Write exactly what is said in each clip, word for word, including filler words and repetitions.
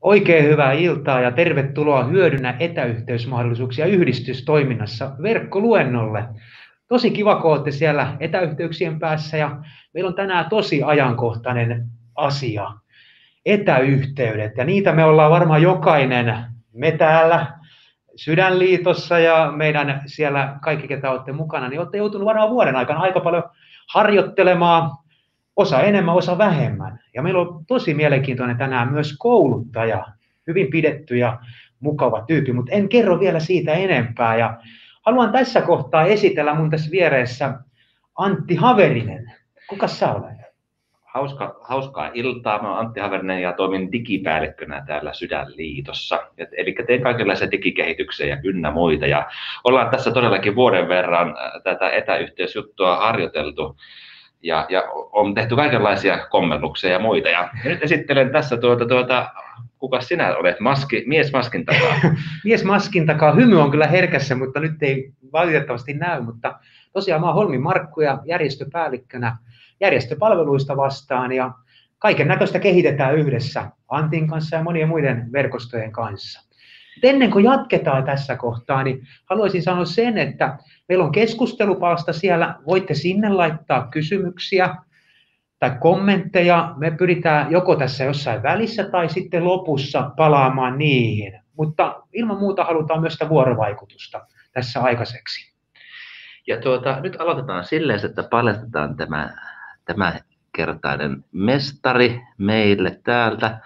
Oikein hyvää iltaa ja tervetuloa Hyödynnä etäyhteysmahdollisuuksia yhdistystoiminnassa verkkoluennolle. Tosi kiva, kun olette siellä etäyhteyksien päässä ja meillä on tänään tosi ajankohtainen asia, etäyhteydet. Ja niitä me ollaan varmaan jokainen, me täällä Sydänliitossa ja meidän siellä kaikki, ketä olette mukana, niin olette joutunut varmaan vuoden aikana aika paljon harjoittelemaan, osa enemmän, osa vähemmän. Ja meillä on tosi mielenkiintoinen tänään myös kouluttaja, hyvin pidetty ja mukava tyyppi, mutta en kerro vielä siitä enempää. Ja haluan tässä kohtaa esitellä mun tässä vieressä Antti Haverinen. Kuka sä olet? Hauska, hauskaa iltaa. Mä oon Antti Haverinen ja toimin digipäällikkönä täällä Sydänliitossa. Et, eli teen kaikenlaisia digikehityksiä ja ynnä muita. Ja ollaan tässä todellakin vuoden verran tätä etäyhteysjuttua harjoiteltu. Ja, ja on tehty kaikenlaisia kommelluksia ja muita. Ja nyt esittelen tässä tuota, tuota kuka sinä olet? Maski, mies maskin takaa. Mies maskin takaa. Hymy on kyllä herkässä, mutta nyt ei valitettavasti näy. Mutta tosiaan mä oon Holmin Markku ja järjestöpäällikkönä järjestöpalveluista vastaan. Ja kaiken näköistä kehitetään yhdessä Antin kanssa ja monien muiden verkostojen kanssa. Ennen kuin jatketaan tässä kohtaa, niin haluaisin sanoa sen, että meillä on keskustelupalsta siellä. Voitte sinne laittaa kysymyksiä tai kommentteja. Me pyritään joko tässä jossain välissä tai sitten lopussa palaamaan niihin. Mutta ilman muuta halutaan myös sitä vuorovaikutusta tässä aikaiseksi. Ja tuota, nyt aloitetaan silleen, että paljastetaan tämä, tämä kertainen mestari meille täältä.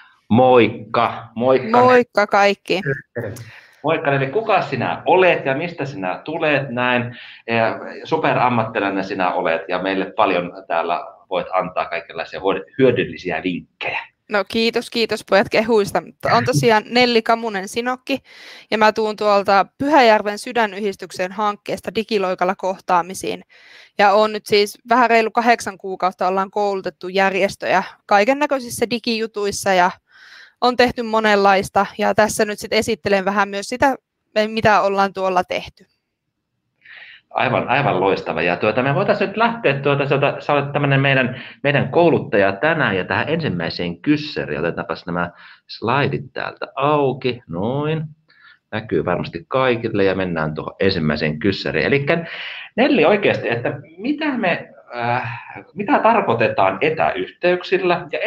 Moikka! Moikka! Moikka kaikki! Moikka, eli kuka sinä olet ja mistä sinä tulet näin? Superammattilainen sinä olet ja meille paljon täällä voit antaa kaikenlaisia hyödyllisiä vinkkejä. No kiitos, kiitos pojat kehuista. On tosiaan Nelli Kamunen Sinokki ja mä tuun tuolta Pyhäjärven Sydänyhdistyksen hankkeesta Digiloikalla kohtaamisiin. Ja on nyt siis vähän reilu kahdeksan kuukautta ollaan koulutettu järjestöjä kaiken näköisissä digijutuissa ja on tehty monenlaista ja tässä nyt sitten esittelen vähän myös sitä, mitä ollaan tuolla tehty. Aivan, aivan loistava. Ja tuota, me voitaisiin nyt lähteä, tuota, sä olet tämmöinen meidän, meidän kouluttaja tänään ja tähän ensimmäiseen kyssäriin. Otetaanpas nämä slaidit täältä auki, noin. Näkyy varmasti kaikille ja mennään tuohon ensimmäiseen kyssäriin. Eli Nelli oikeasti, että mitä, me, äh, mitä tarkoitetaan etäyhteyksillä ja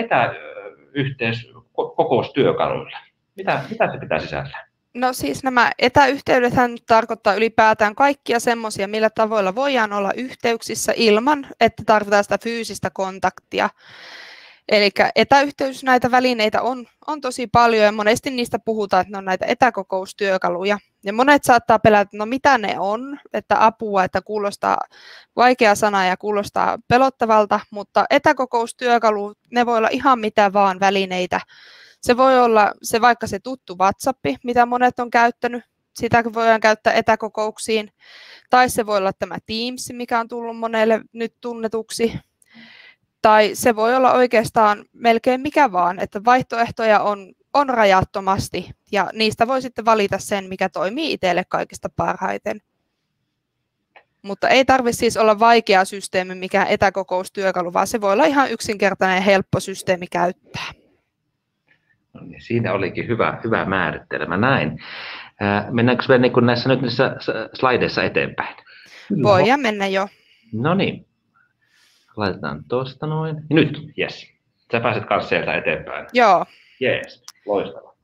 etäyhteyskokoustyökaluilla? Mitä, mitä se pitää sisällään? No siis nämä etäyhteydethän tarkoittaa ylipäätään kaikkia semmoisia, millä tavoilla voidaan olla yhteyksissä ilman, että tarvitaan sitä fyysistä kontaktia. Eli etäyhteys, näitä välineitä on, on tosi paljon ja monesti niistä puhutaan, että ne on näitä etäkokoustyökaluja. Ja monet saattaa pelätä, että no mitä ne on, että apua, että kuulostaa vaikea sana ja kuulostaa pelottavalta, mutta etäkokoustyökalu, ne voi olla ihan mitä vaan välineitä. Se voi olla se vaikka se tuttu WhatsApp, mitä monet on käyttänyt, sitä voidaan käyttää etäkokouksiin. Tai se voi olla tämä Teams, mikä on tullut monelle nyt tunnetuksi. Tai se voi olla oikeastaan melkein mikä vaan, että vaihtoehtoja on, on rajattomasti ja niistä voi sitten valita sen, mikä toimii itselle kaikista parhaiten. Mutta ei tarvitse siis olla vaikea systeemi, mikä etäkokoustyökalu, vaan se voi olla ihan yksinkertainen ja helppo systeemi käyttää. No niin, siinä olikin hyvä, hyvä määrittelemä. Näin. Ää, mennäänkö me niin kuin näissä nyt niissä slideissa eteenpäin? Voidaan mennä jo. No niin. Laitetaan tuosta noin. Nyt, jes. Sä pääset kanssa sieltä eteenpäin. Joo. Jees, loistava.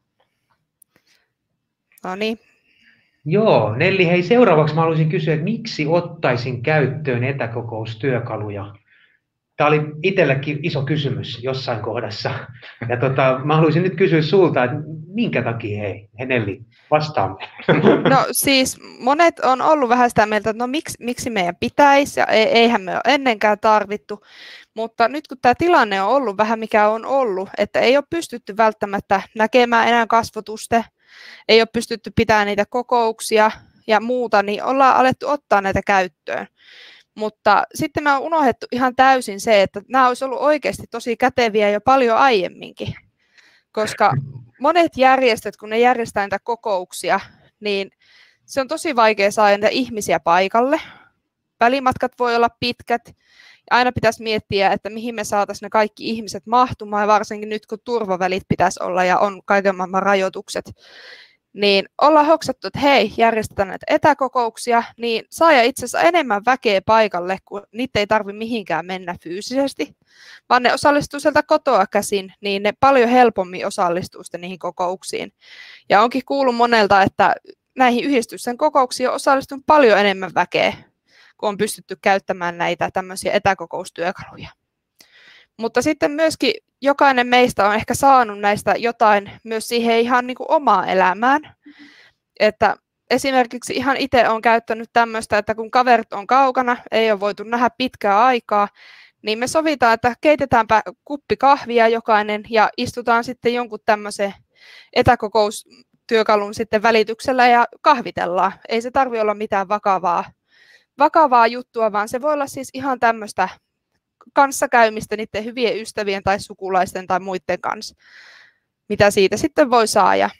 No niin. Joo, Nelli, hei seuraavaksi mä haluaisin kysyä, että miksi ottaisin käyttöön etäkokoustyökaluja? Tämä oli itsellekin iso kysymys jossain kohdassa. Ja tota, mä haluaisin nyt kysyä sulta, että minkä takia hei, Nelli, vastaamme. No siis monet on ollut vähän sitä mieltä, että no miksi, miksi meidän pitäisi ja eihän me ole ennenkään tarvittu. Mutta nyt kun tämä tilanne on ollut vähän mikä on ollut, että ei ole pystytty välttämättä näkemään enää kasvotuste, ei ole pystytty pitämään niitä kokouksia ja muuta, niin ollaan alettu ottaa näitä käyttöön. Mutta sitten me on unohdettu ihan täysin se, että nämä olisi ollut oikeasti tosi käteviä jo paljon aiemminkin, koska monet järjestöt, kun ne järjestää näitä kokouksia, niin se on tosi vaikea saada niitä ihmisiä paikalle. Välimatkat voi olla pitkät aina pitäisi miettiä, että mihin me saataisiin ne kaikki ihmiset mahtumaan, varsinkin nyt kun turvavälit pitäisi olla ja on kaiken maailman rajoitukset. Niin ollaan hoksattu, että hei, järjestetään näitä etäkokouksia, niin saa itse asiassa enemmän väkeä paikalle, kun niitä ei tarvitse mihinkään mennä fyysisesti, vaan ne osallistuu sieltä kotoa käsin, niin ne paljon helpommin osallistuu sitten niihin kokouksiin. Ja onkin kuullut monelta, että näihin yhdistysten kokouksiin on osallistunut paljon enemmän väkeä, kun on pystytty käyttämään näitä tämmöisiä etäkokoustyökaluja. Mutta sitten myöskin jokainen meistä on ehkä saanut näistä jotain myös siihen ihan niin kuin omaan elämään. Että esimerkiksi ihan itse olen käyttänyt tämmöistä, että kun kaverit on kaukana, ei ole voitu nähdä pitkää aikaa, niin me sovitaan, että keitetäänpä kuppi kahvia jokainen ja istutaan sitten jonkun tämmöisen etäkokoustyökalun sitten välityksellä ja kahvitellaan. Ei se tarvitse olla mitään vakavaa, vakavaa juttua, vaan se voi olla siis ihan tämmöistä kanssakäymistä niiden hyvien ystävien tai sukulaisten tai muiden kanssa, mitä siitä sitten voi saada.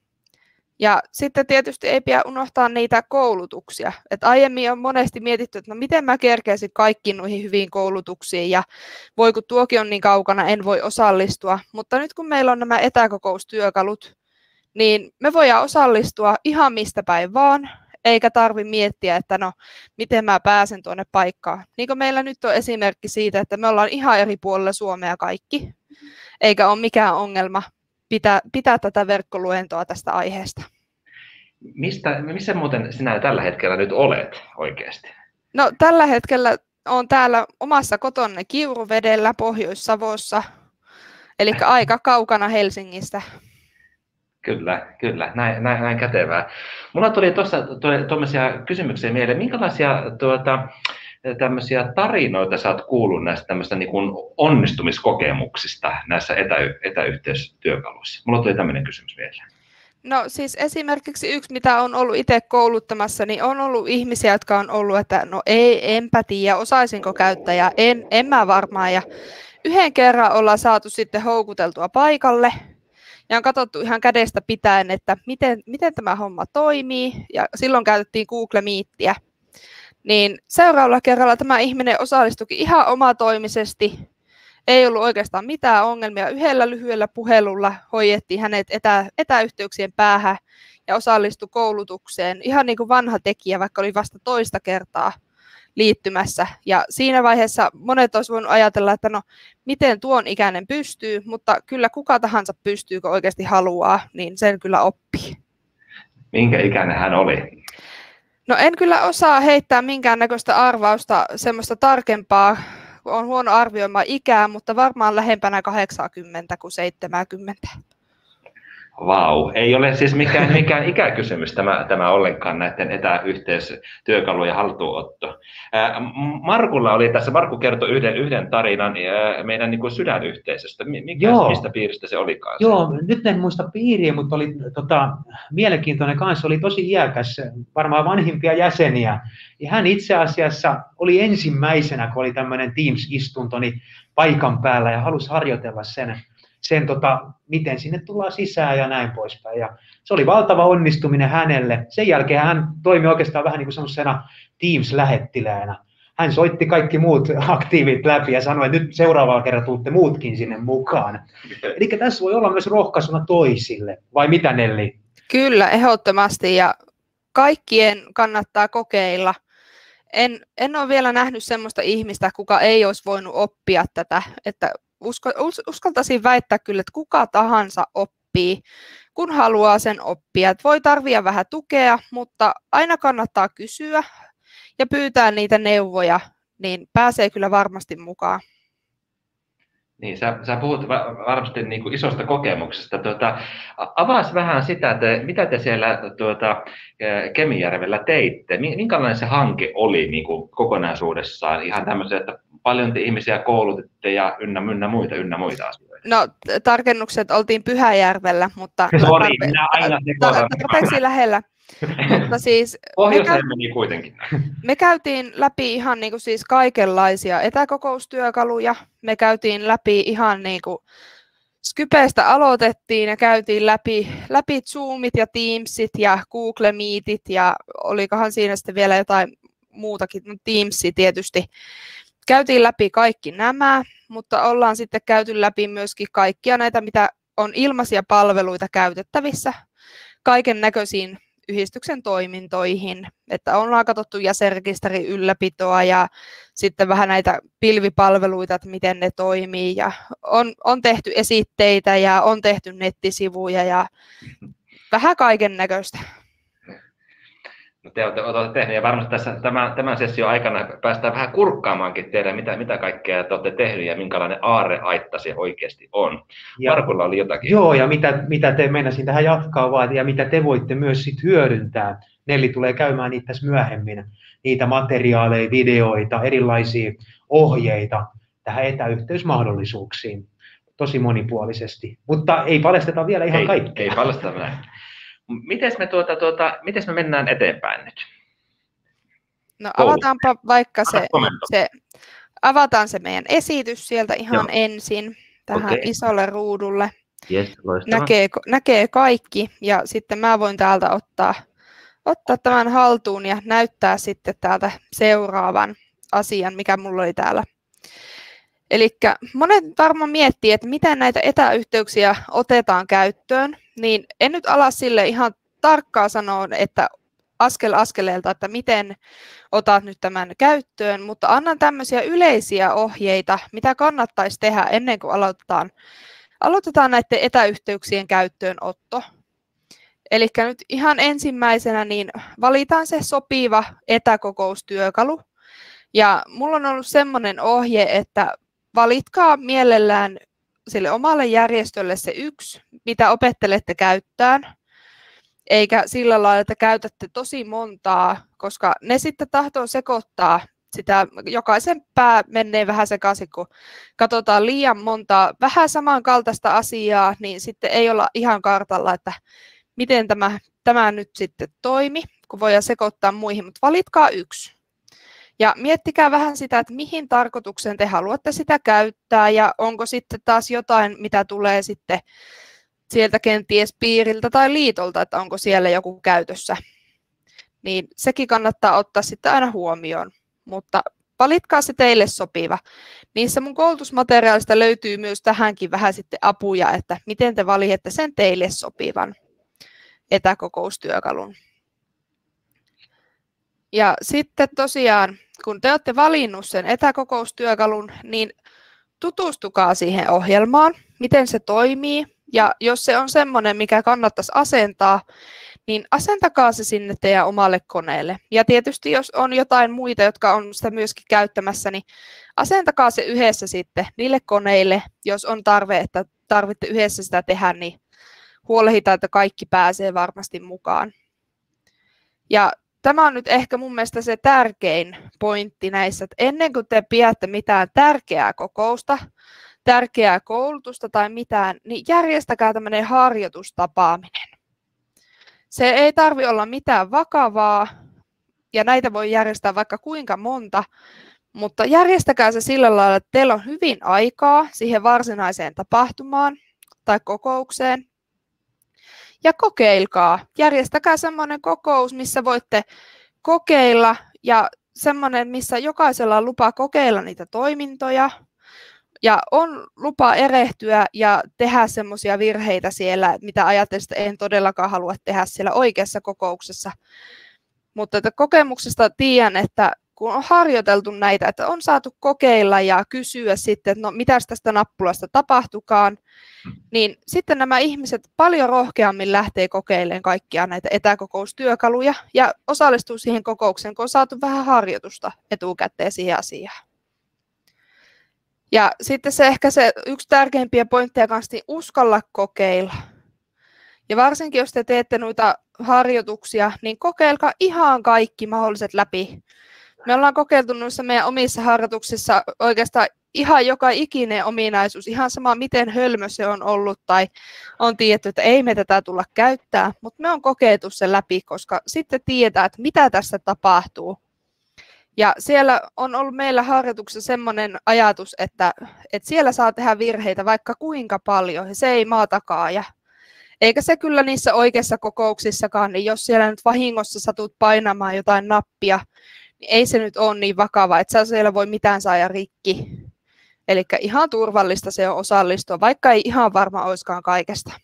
Ja sitten tietysti ei pidä unohtaa niitä koulutuksia. Et aiemmin on monesti mietitty, että no miten mä kerkeäisin kaikkiin noihin hyviin koulutuksiin ja voi kun tuokin on niin kaukana, en voi osallistua. Mutta nyt kun meillä on nämä etäkokoustyökalut, niin me voidaan osallistua ihan mistä päin vaan, eikä tarvitse miettiä, että no miten mä pääsen tuonne paikkaan. Niin kuin meillä nyt on esimerkki siitä, että me ollaan ihan eri puolilla Suomea kaikki, eikä ole mikään ongelma pitää, pitää tätä verkkoluentoa tästä aiheesta. Mistä, missä muuten sinä tällä hetkellä nyt olet oikeasti? No tällä hetkellä olen täällä omassa kotonne Kiuruvedellä Pohjois-Savossa, eli aika kaukana Helsingistä. Kyllä, kyllä, näin, näin, näin kätevää. Mulla tuli tuossa tuommoisia kysymyksiä mieleen. Minkälaisia tuota, tämmöisiä tarinoita sä oot kuullut näistä tämmöistä niin kuin onnistumiskokemuksista näissä etä, etäyhteistyökaluissa? Mulla tuli tämmöinen kysymys mieleen. No siis esimerkiksi yksi, mitä on ollut itse kouluttamassa, niin on ollut ihmisiä, jotka on ollut, että no ei, enpä tiedä, osaisinko käyttää ja en, en mä varmaan. Ja yhden kerran ollaan saatu sitten houkuteltua paikalle ja on katsottu ihan kädestä pitäen, että miten, miten tämä homma toimii ja silloin käytettiin Google Meetia. Niin seuraavalla kerralla tämä ihminen osallistuikin ihan omatoimisesti. Ei ollut oikeastaan mitään ongelmia. Yhdellä lyhyellä puhelulla hoidettiin hänet etä, etäyhteyksien päähän ja osallistui koulutukseen. Ihan niin kuin vanha tekijä, vaikka oli vasta toista kertaa liittymässä. Ja siinä vaiheessa monet olisivat voineet ajatella, että no miten tuon ikäinen pystyy, mutta kyllä kuka tahansa pystyy, kun oikeasti haluaa, niin sen kyllä oppii. Minkä ikäinen hän oli? No en kyllä osaa heittää minkäännäköistä arvausta, semmoista tarkempaa, on huono arvioimaan ikää, mutta varmaan lähempänä kahdeksankymmentä kuin seitsemänkymmentä. Vau, ei ole siis mikään, mikään ikäkysymys tämä, tämä ollenkaan näiden etäyhteistyökalujen haltuunotto. Markulla oli tässä, Markku kertoi yhden, yhden tarinan meidän niin kuin sydänyhteisöstä. Mikä, mistä piiristä se olikaan? Joo, nyt en muista piiriä, mutta oli tota, mielenkiintoinen kanssa, oli tosi iäkäs, varmaan vanhimpia jäseniä. Ja hän itse asiassa oli ensimmäisenä, kun oli tämmöinen Teams-istunto, niin paikan päällä ja halusi harjoitella sen. sen tota, miten sinne tullaan sisään ja näin poispäin. Ja se oli valtava onnistuminen hänelle. Sen jälkeen hän toimi oikeastaan vähän niin kuin semmoisena Teams-lähettiläänä. Hän soitti kaikki muut aktiivit läpi ja sanoi, että nyt seuraavalla kerralla tuutte muutkin sinne mukaan. Eli tässä voi olla myös rohkaisuna toisille. Vai mitä, Nelli? Kyllä, ehdottomasti. Ja kaikkien kannattaa kokeilla. En, en ole vielä nähnyt semmoista ihmistä, kuka ei olisi voinut oppia tätä, että uskaltaisin väittää kyllä, että kuka tahansa oppii, kun haluaa sen oppia. Että voi tarvita vähän tukea, mutta aina kannattaa kysyä ja pyytää niitä neuvoja, niin pääsee kyllä varmasti mukaan. Niin, sä, sä puhut varmasti niin kuin isosta kokemuksesta. Tuota, avaas vähän sitä, että mitä te siellä tuota, Kemijärvellä teitte. Minkälainen se hanke oli niin kuin kokonaisuudessaan? Ihan tämmöisiä, että paljon te ihmisiä koulutitte ja ynnä, ynnä muita, ynnä muita asioita. No, tarkennukset oltiin Pyhäjärvellä, mutta Sori, tarpe- minä aina tarpeeksi lähellä. Mutta siis Pohjoiseen meni kuitenkin. Me käytiin läpi ihan niin kuin siis kaikenlaisia etäkokoustyökaluja. Me käytiin läpi ihan niin kuin Skypestä aloitettiin ja käytiin läpi, läpi Zoomit ja Teamsit ja Google Meetit ja olikohan siinä sitten vielä jotain muutakin, Teamsi tietysti. käytiin läpi kaikki nämä, mutta ollaan sitten käyty läpi myöskin kaikkia näitä, mitä on ilmaisia palveluita käytettävissä kaiken näköisiin yhdistyksen toimintoihin, että ollaan katsottu jäsenrekisterin ylläpitoa ja sitten vähän näitä pilvipalveluita, että miten ne toimii ja on, on tehty esitteitä ja on tehty nettisivuja ja vähän kaiken näköistä. No te olette, olette tehneet ja varmasti tässä tämän, tämän session aikana päästään vähän kurkkaamaankin teidän, mitä, mitä kaikkea te olette tehneet ja minkälainen aarreaitta se oikeasti on. Ja, Markulla oli jotakin. Joo, ja mitä, mitä te meinasin tähän jatkaa vaan, ja mitä te voitte myös sit hyödyntää. Nelli tulee käymään niitä tässä myöhemmin, niitä materiaaleja, videoita, erilaisia ohjeita tähän etäyhteysmahdollisuuksiin tosi monipuolisesti. Mutta ei paljasteta vielä ihan ei, kaikkea. Ei paljasteta vielä. Mites me, tuota, tuota, mites me mennään eteenpäin nyt? No avataanpa vaikka se, se, avataan se meidän esitys sieltä ihan Joo. ensin tähän okay. isolle ruudulle. Yes, näkee, näkee kaikki ja sitten mä voin täältä ottaa, ottaa tämän haltuun ja näyttää sitten täältä seuraavan asian, mikä mulla oli täällä. Eli monet varmaan miettii, että miten näitä etäyhteyksiä otetaan käyttöön, niin en nyt ala sille ihan tarkkaan sanoa, että askel askeleelta, että miten otat nyt tämän käyttöön, mutta annan tämmöisiä yleisiä ohjeita, mitä kannattaisi tehdä ennen kuin aloitetaan, aloitetaan näiden etäyhteyksien käyttöönotto. Eli nyt ihan ensimmäisenä niin valitaan se sopiva etäkokoustyökalu. Ja mulla on ollut semmoinen ohje, että valitkaa mielellään sille omalle järjestölle se yksi, mitä opettelette käyttämään, eikä sillä lailla, että käytätte tosi montaa, koska ne sitten tahtoo sekoittaa sitä, jokaisen pää menee vähän sekaisin, kun katsotaan liian montaa vähän samankaltaista asiaa, niin sitten ei olla ihan kartalla, että miten tämä, tämä nyt sitten toimi, kun voidaan sekoittaa muihin, mutta valitkaa yksi. Ja miettikää vähän sitä, että mihin tarkoitukseen te haluatte sitä käyttää ja onko sitten taas jotain, mitä tulee sitten sieltä kenties piiriltä tai liitolta, että onko siellä joku käytössä. Niin sekin kannattaa ottaa sitten aina huomioon, mutta valitkaa se teille sopiva. Niissä mun koulutusmateriaalista löytyy myös tähänkin vähän sitten apuja, että miten te valitsette sen teille sopivan etäkokoustyökalun. Ja sitten tosiaan, kun te olette valinnut sen etäkokoustyökalun, niin tutustukaa siihen ohjelmaan, miten se toimii. Ja jos se on semmoinen, mikä kannattaisi asentaa, niin asentakaa se sinne teidän omalle koneelle. Ja tietysti jos on jotain muita, jotka on sitä myöskin käyttämässä, niin asentakaa se yhdessä sitten niille koneille. Jos on tarve, että tarvitte yhdessä sitä tehdä, niin huolehditaan, että kaikki pääsee varmasti mukaan. Ja tämä on nyt ehkä mun mielestä se tärkein pointti näissä, että ennen kuin te pidätte mitään tärkeää kokousta, tärkeää koulutusta tai mitään, niin järjestäkää tämmöinen harjoitustapaaminen. Se ei tarvitse olla mitään vakavaa, ja näitä voi järjestää vaikka kuinka monta, mutta järjestäkää se sillä lailla, että teillä on hyvin aikaa siihen varsinaiseen tapahtumaan tai kokoukseen. Ja kokeilkaa. Järjestäkää semmoinen kokous, missä voitte kokeilla ja semmoinen, missä jokaisella on lupa kokeilla niitä toimintoja. Ja on lupa erehtyä ja tehdä semmoisia virheitä siellä, mitä ajattelin, että en todellakaan halua tehdä siellä oikeassa kokouksessa. Mutta että kokemuksesta tiedän, että kun on harjoiteltu näitä, että on saatu kokeilla ja kysyä sitten, että no mitäs tästä nappulasta tapahtukaan, niin sitten nämä ihmiset paljon rohkeammin lähtee kokeilemaan kaikkia näitä etäkokoustyökaluja ja osallistuu siihen kokoukseen, kun on saatu vähän harjoitusta etukäteen siihen asiaan. Ja sitten se ehkä se yksi tärkeimpiä pointteja kanssa, niin uskalla kokeilla. Ja varsinkin jos te teette noita harjoituksia, niin kokeilkaa ihan kaikki mahdolliset läpi. Me ollaan kokeiltu noissa meidän omissa harjoituksissa oikeastaan ihan joka ikinen ominaisuus, ihan sama miten hölmö se on ollut tai on tiedetty, että ei me tätä tulla käyttää, mutta me on kokeiltu sen läpi, koska sitten tiedetään, että mitä tässä tapahtuu. Ja siellä on ollut meillä harjoituksessa semmoinen ajatus, että, että siellä saa tehdä virheitä vaikka kuinka paljon, ja se ei maa takaa. Ja eikä se kyllä niissä oikeissa kokouksissakaan, niin jos siellä nyt vahingossa satut painamaan jotain nappia, niin ei se nyt ole niin vakava, että sä siellä voi mitään saada rikki. Eli ihan turvallista se on osallistua, vaikka ei ihan varma olisikaan kaikesta.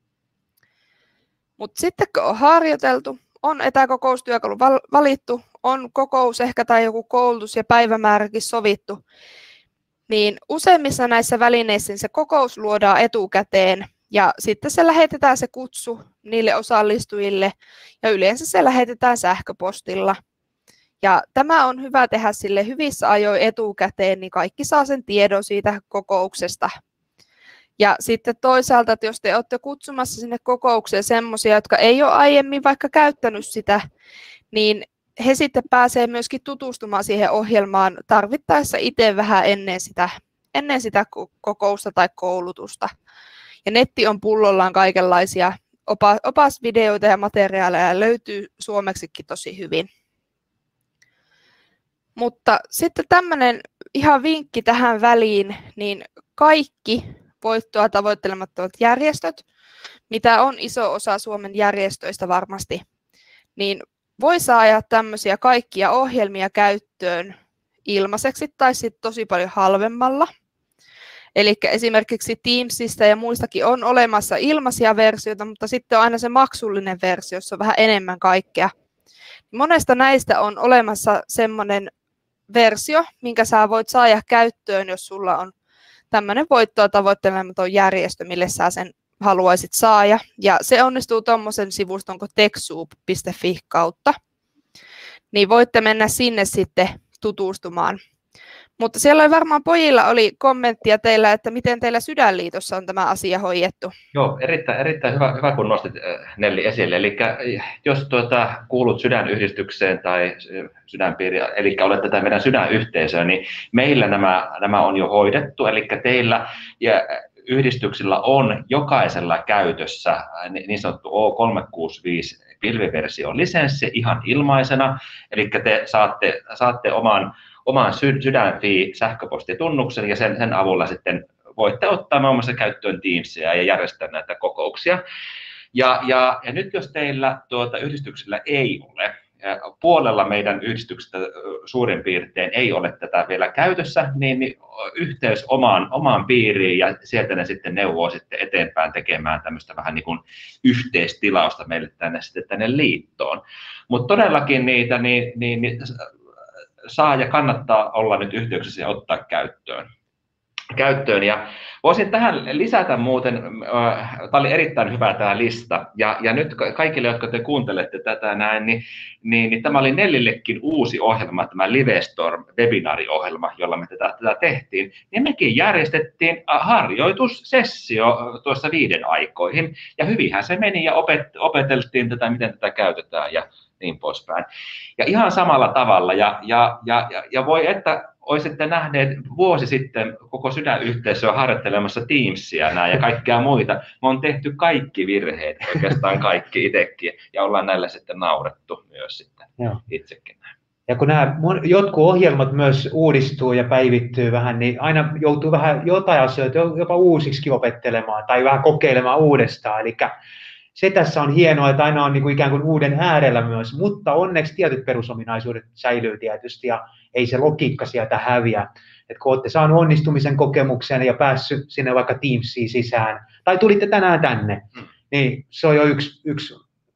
Mutta sitten kun on harjoiteltu, on etäkokoustyökalu valittu, on kokous ehkä tai joku koulutus ja päivämääräkin sovittu, niin useimmissa näissä välineissä se kokous luodaan etukäteen ja sitten se lähetetään se kutsu niille osallistujille ja yleensä se lähetetään sähköpostilla. Ja tämä on hyvä tehdä sille hyvissä ajoin etukäteen, niin kaikki saa sen tiedon siitä kokouksesta. Ja sitten toisaalta, että jos te olette kutsumassa sinne kokoukseen semmoisia, jotka ei ole aiemmin vaikka käyttänyt sitä, niin he sitten pääsee myöskin tutustumaan siihen ohjelmaan tarvittaessa itse vähän ennen sitä, ennen sitä kokousta tai koulutusta. Ja netti on pullollaan kaikenlaisia opasvideoita ja materiaaleja ja löytyy suomeksikin tosi hyvin. Mutta sitten tämmöinen ihan vinkki tähän väliin, niin kaikki voittoa tavoittelemattomat järjestöt, mitä on iso osa Suomen järjestöistä varmasti, niin voi saada tämmöisiä kaikkia ohjelmia käyttöön ilmaiseksi tai sitten tosi paljon halvemmalla. Eli esimerkiksi Teamsista ja muistakin on olemassa ilmaisia versioita, mutta sitten on aina se maksullinen versio, jossa on vähän enemmän kaikkea. Monesta näistä on olemassa semmoinen versio, minkä sä voit saada käyttöön, jos sulla on tämmöinen voittoa tavoittelematon järjestö, mille sä sen haluaisit saada. Ja se onnistuu tuommoisen sivuston kuin techsoup piste fi kautta. Niin voitte mennä sinne sitten tutustumaan. Mutta siellä oli varmaan pojilla oli kommenttia teillä, että miten teillä Sydänliitossa on tämä asia hoidettu. Joo, erittäin, erittäin hyvä, hyvä, kun nostit Nelli esille. Eli jos tuota, kuulut Sydänyhdistykseen tai Sydänpiiriin, eli olet tätä meidän Sydänyhteisöä, niin meillä nämä, nämä on jo hoidettu. Eli teillä ja yhdistyksillä on jokaisella käytössä niin sanottu O kolmesataakuusikymmentäviisi pilviversio lisenssi ihan ilmaisena. Eli te saatte, saatte oman oman Sydänfi sähköpostitunnuksen ja sen, sen avulla sitten voitte ottaa muun muassa käyttöön Teamsia ja järjestää näitä kokouksia. Ja, ja, ja nyt jos teillä tuota, yhdistyksellä ei ole, puolella meidän yhdistyksestä suurin piirtein ei ole tätä vielä käytössä, niin, niin yhteys omaan, omaan piiriin ja sieltä ne sitten neuvoo sitten eteenpäin tekemään tämmöistä vähän niin kuin yhteistilausta meille tänne, sitten tänne liittoon. Mutta todellakin niitä niin, niin, niin, saa ja kannattaa olla nyt yhteyksissä ja ottaa käyttöön. käyttöön. Ja voisin tähän lisätä muuten, äh, tämä oli erittäin hyvä tämä lista, ja, ja nyt kaikille, jotka te kuuntelette tätä näin, niin, niin, niin tämä oli Nellillekin uusi ohjelma, tämä Livestorm-webinaariohjelma, jolla me tätä, tätä tehtiin, niin mekin järjestettiin harjoitussessio tuossa viiden aikoihin, ja hyvinhän se meni, ja opet, opeteltiin tätä, miten tätä käytetään, ja niin poispäin. Ja ihan samalla tavalla, ja, ja, ja, ja voi että olisitte nähneet vuosi sitten koko Sydänyhteisöä harjoittelemassa Teamsia nää ja kaikkea muita. Me on tehty kaikki virheet, oikeastaan kaikki itsekin, ja ollaan näillä sitten naurettu myös sitten Joo. itsekin. Ja kun nämä jotkut ohjelmat myös uudistuu ja päivittyy vähän, niin aina joutuu vähän jotain asioita jopa uusiksi opettelemaan tai vähän kokeilemaan uudestaan. Eli se tässä on hienoa, että aina on niin kuin ikään kuin uuden äärellä myös, mutta onneksi tietyt perusominaisuudet säilyy tietysti ja ei se logiikka sieltä häviä. Et kun olette saaneet onnistumisen kokemuksen ja päässyt sinne vaikka Teamsiin sisään, tai tulitte tänään tänne, niin se on jo yksi, yksi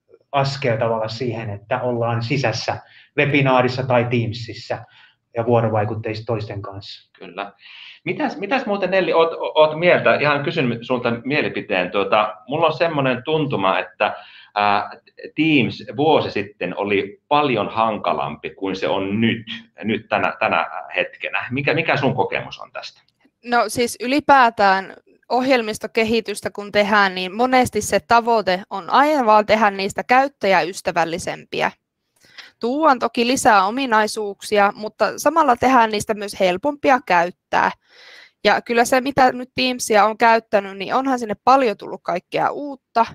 askel tavallaan siihen, että ollaan sisässä webinaarissa tai Teamsissa ja vuorovaikutteissa toisten kanssa. Kyllä. Mitäs, mitäs muuten Nelli, oot, oot mieltä, ihan kysyn sulta mielipiteen, tuota, mulla on semmoinen tuntuma, että ää, Teams vuosi sitten oli paljon hankalampi kuin se on nyt, nyt tänä, tänä hetkenä. Mikä, mikä sun kokemus on tästä? No siis ylipäätään ohjelmistokehitystä kun tehdään, niin monesti se tavoite on aina vaan tehdä niistä käyttäjäystävällisempiä. Tuodaan toki lisää ominaisuuksia, mutta samalla tehdään niistä myös helpompia käyttää. Ja kyllä se, mitä nyt Teamsia on käyttänyt, niin onhan sinne paljon tullut kaikkea uutta,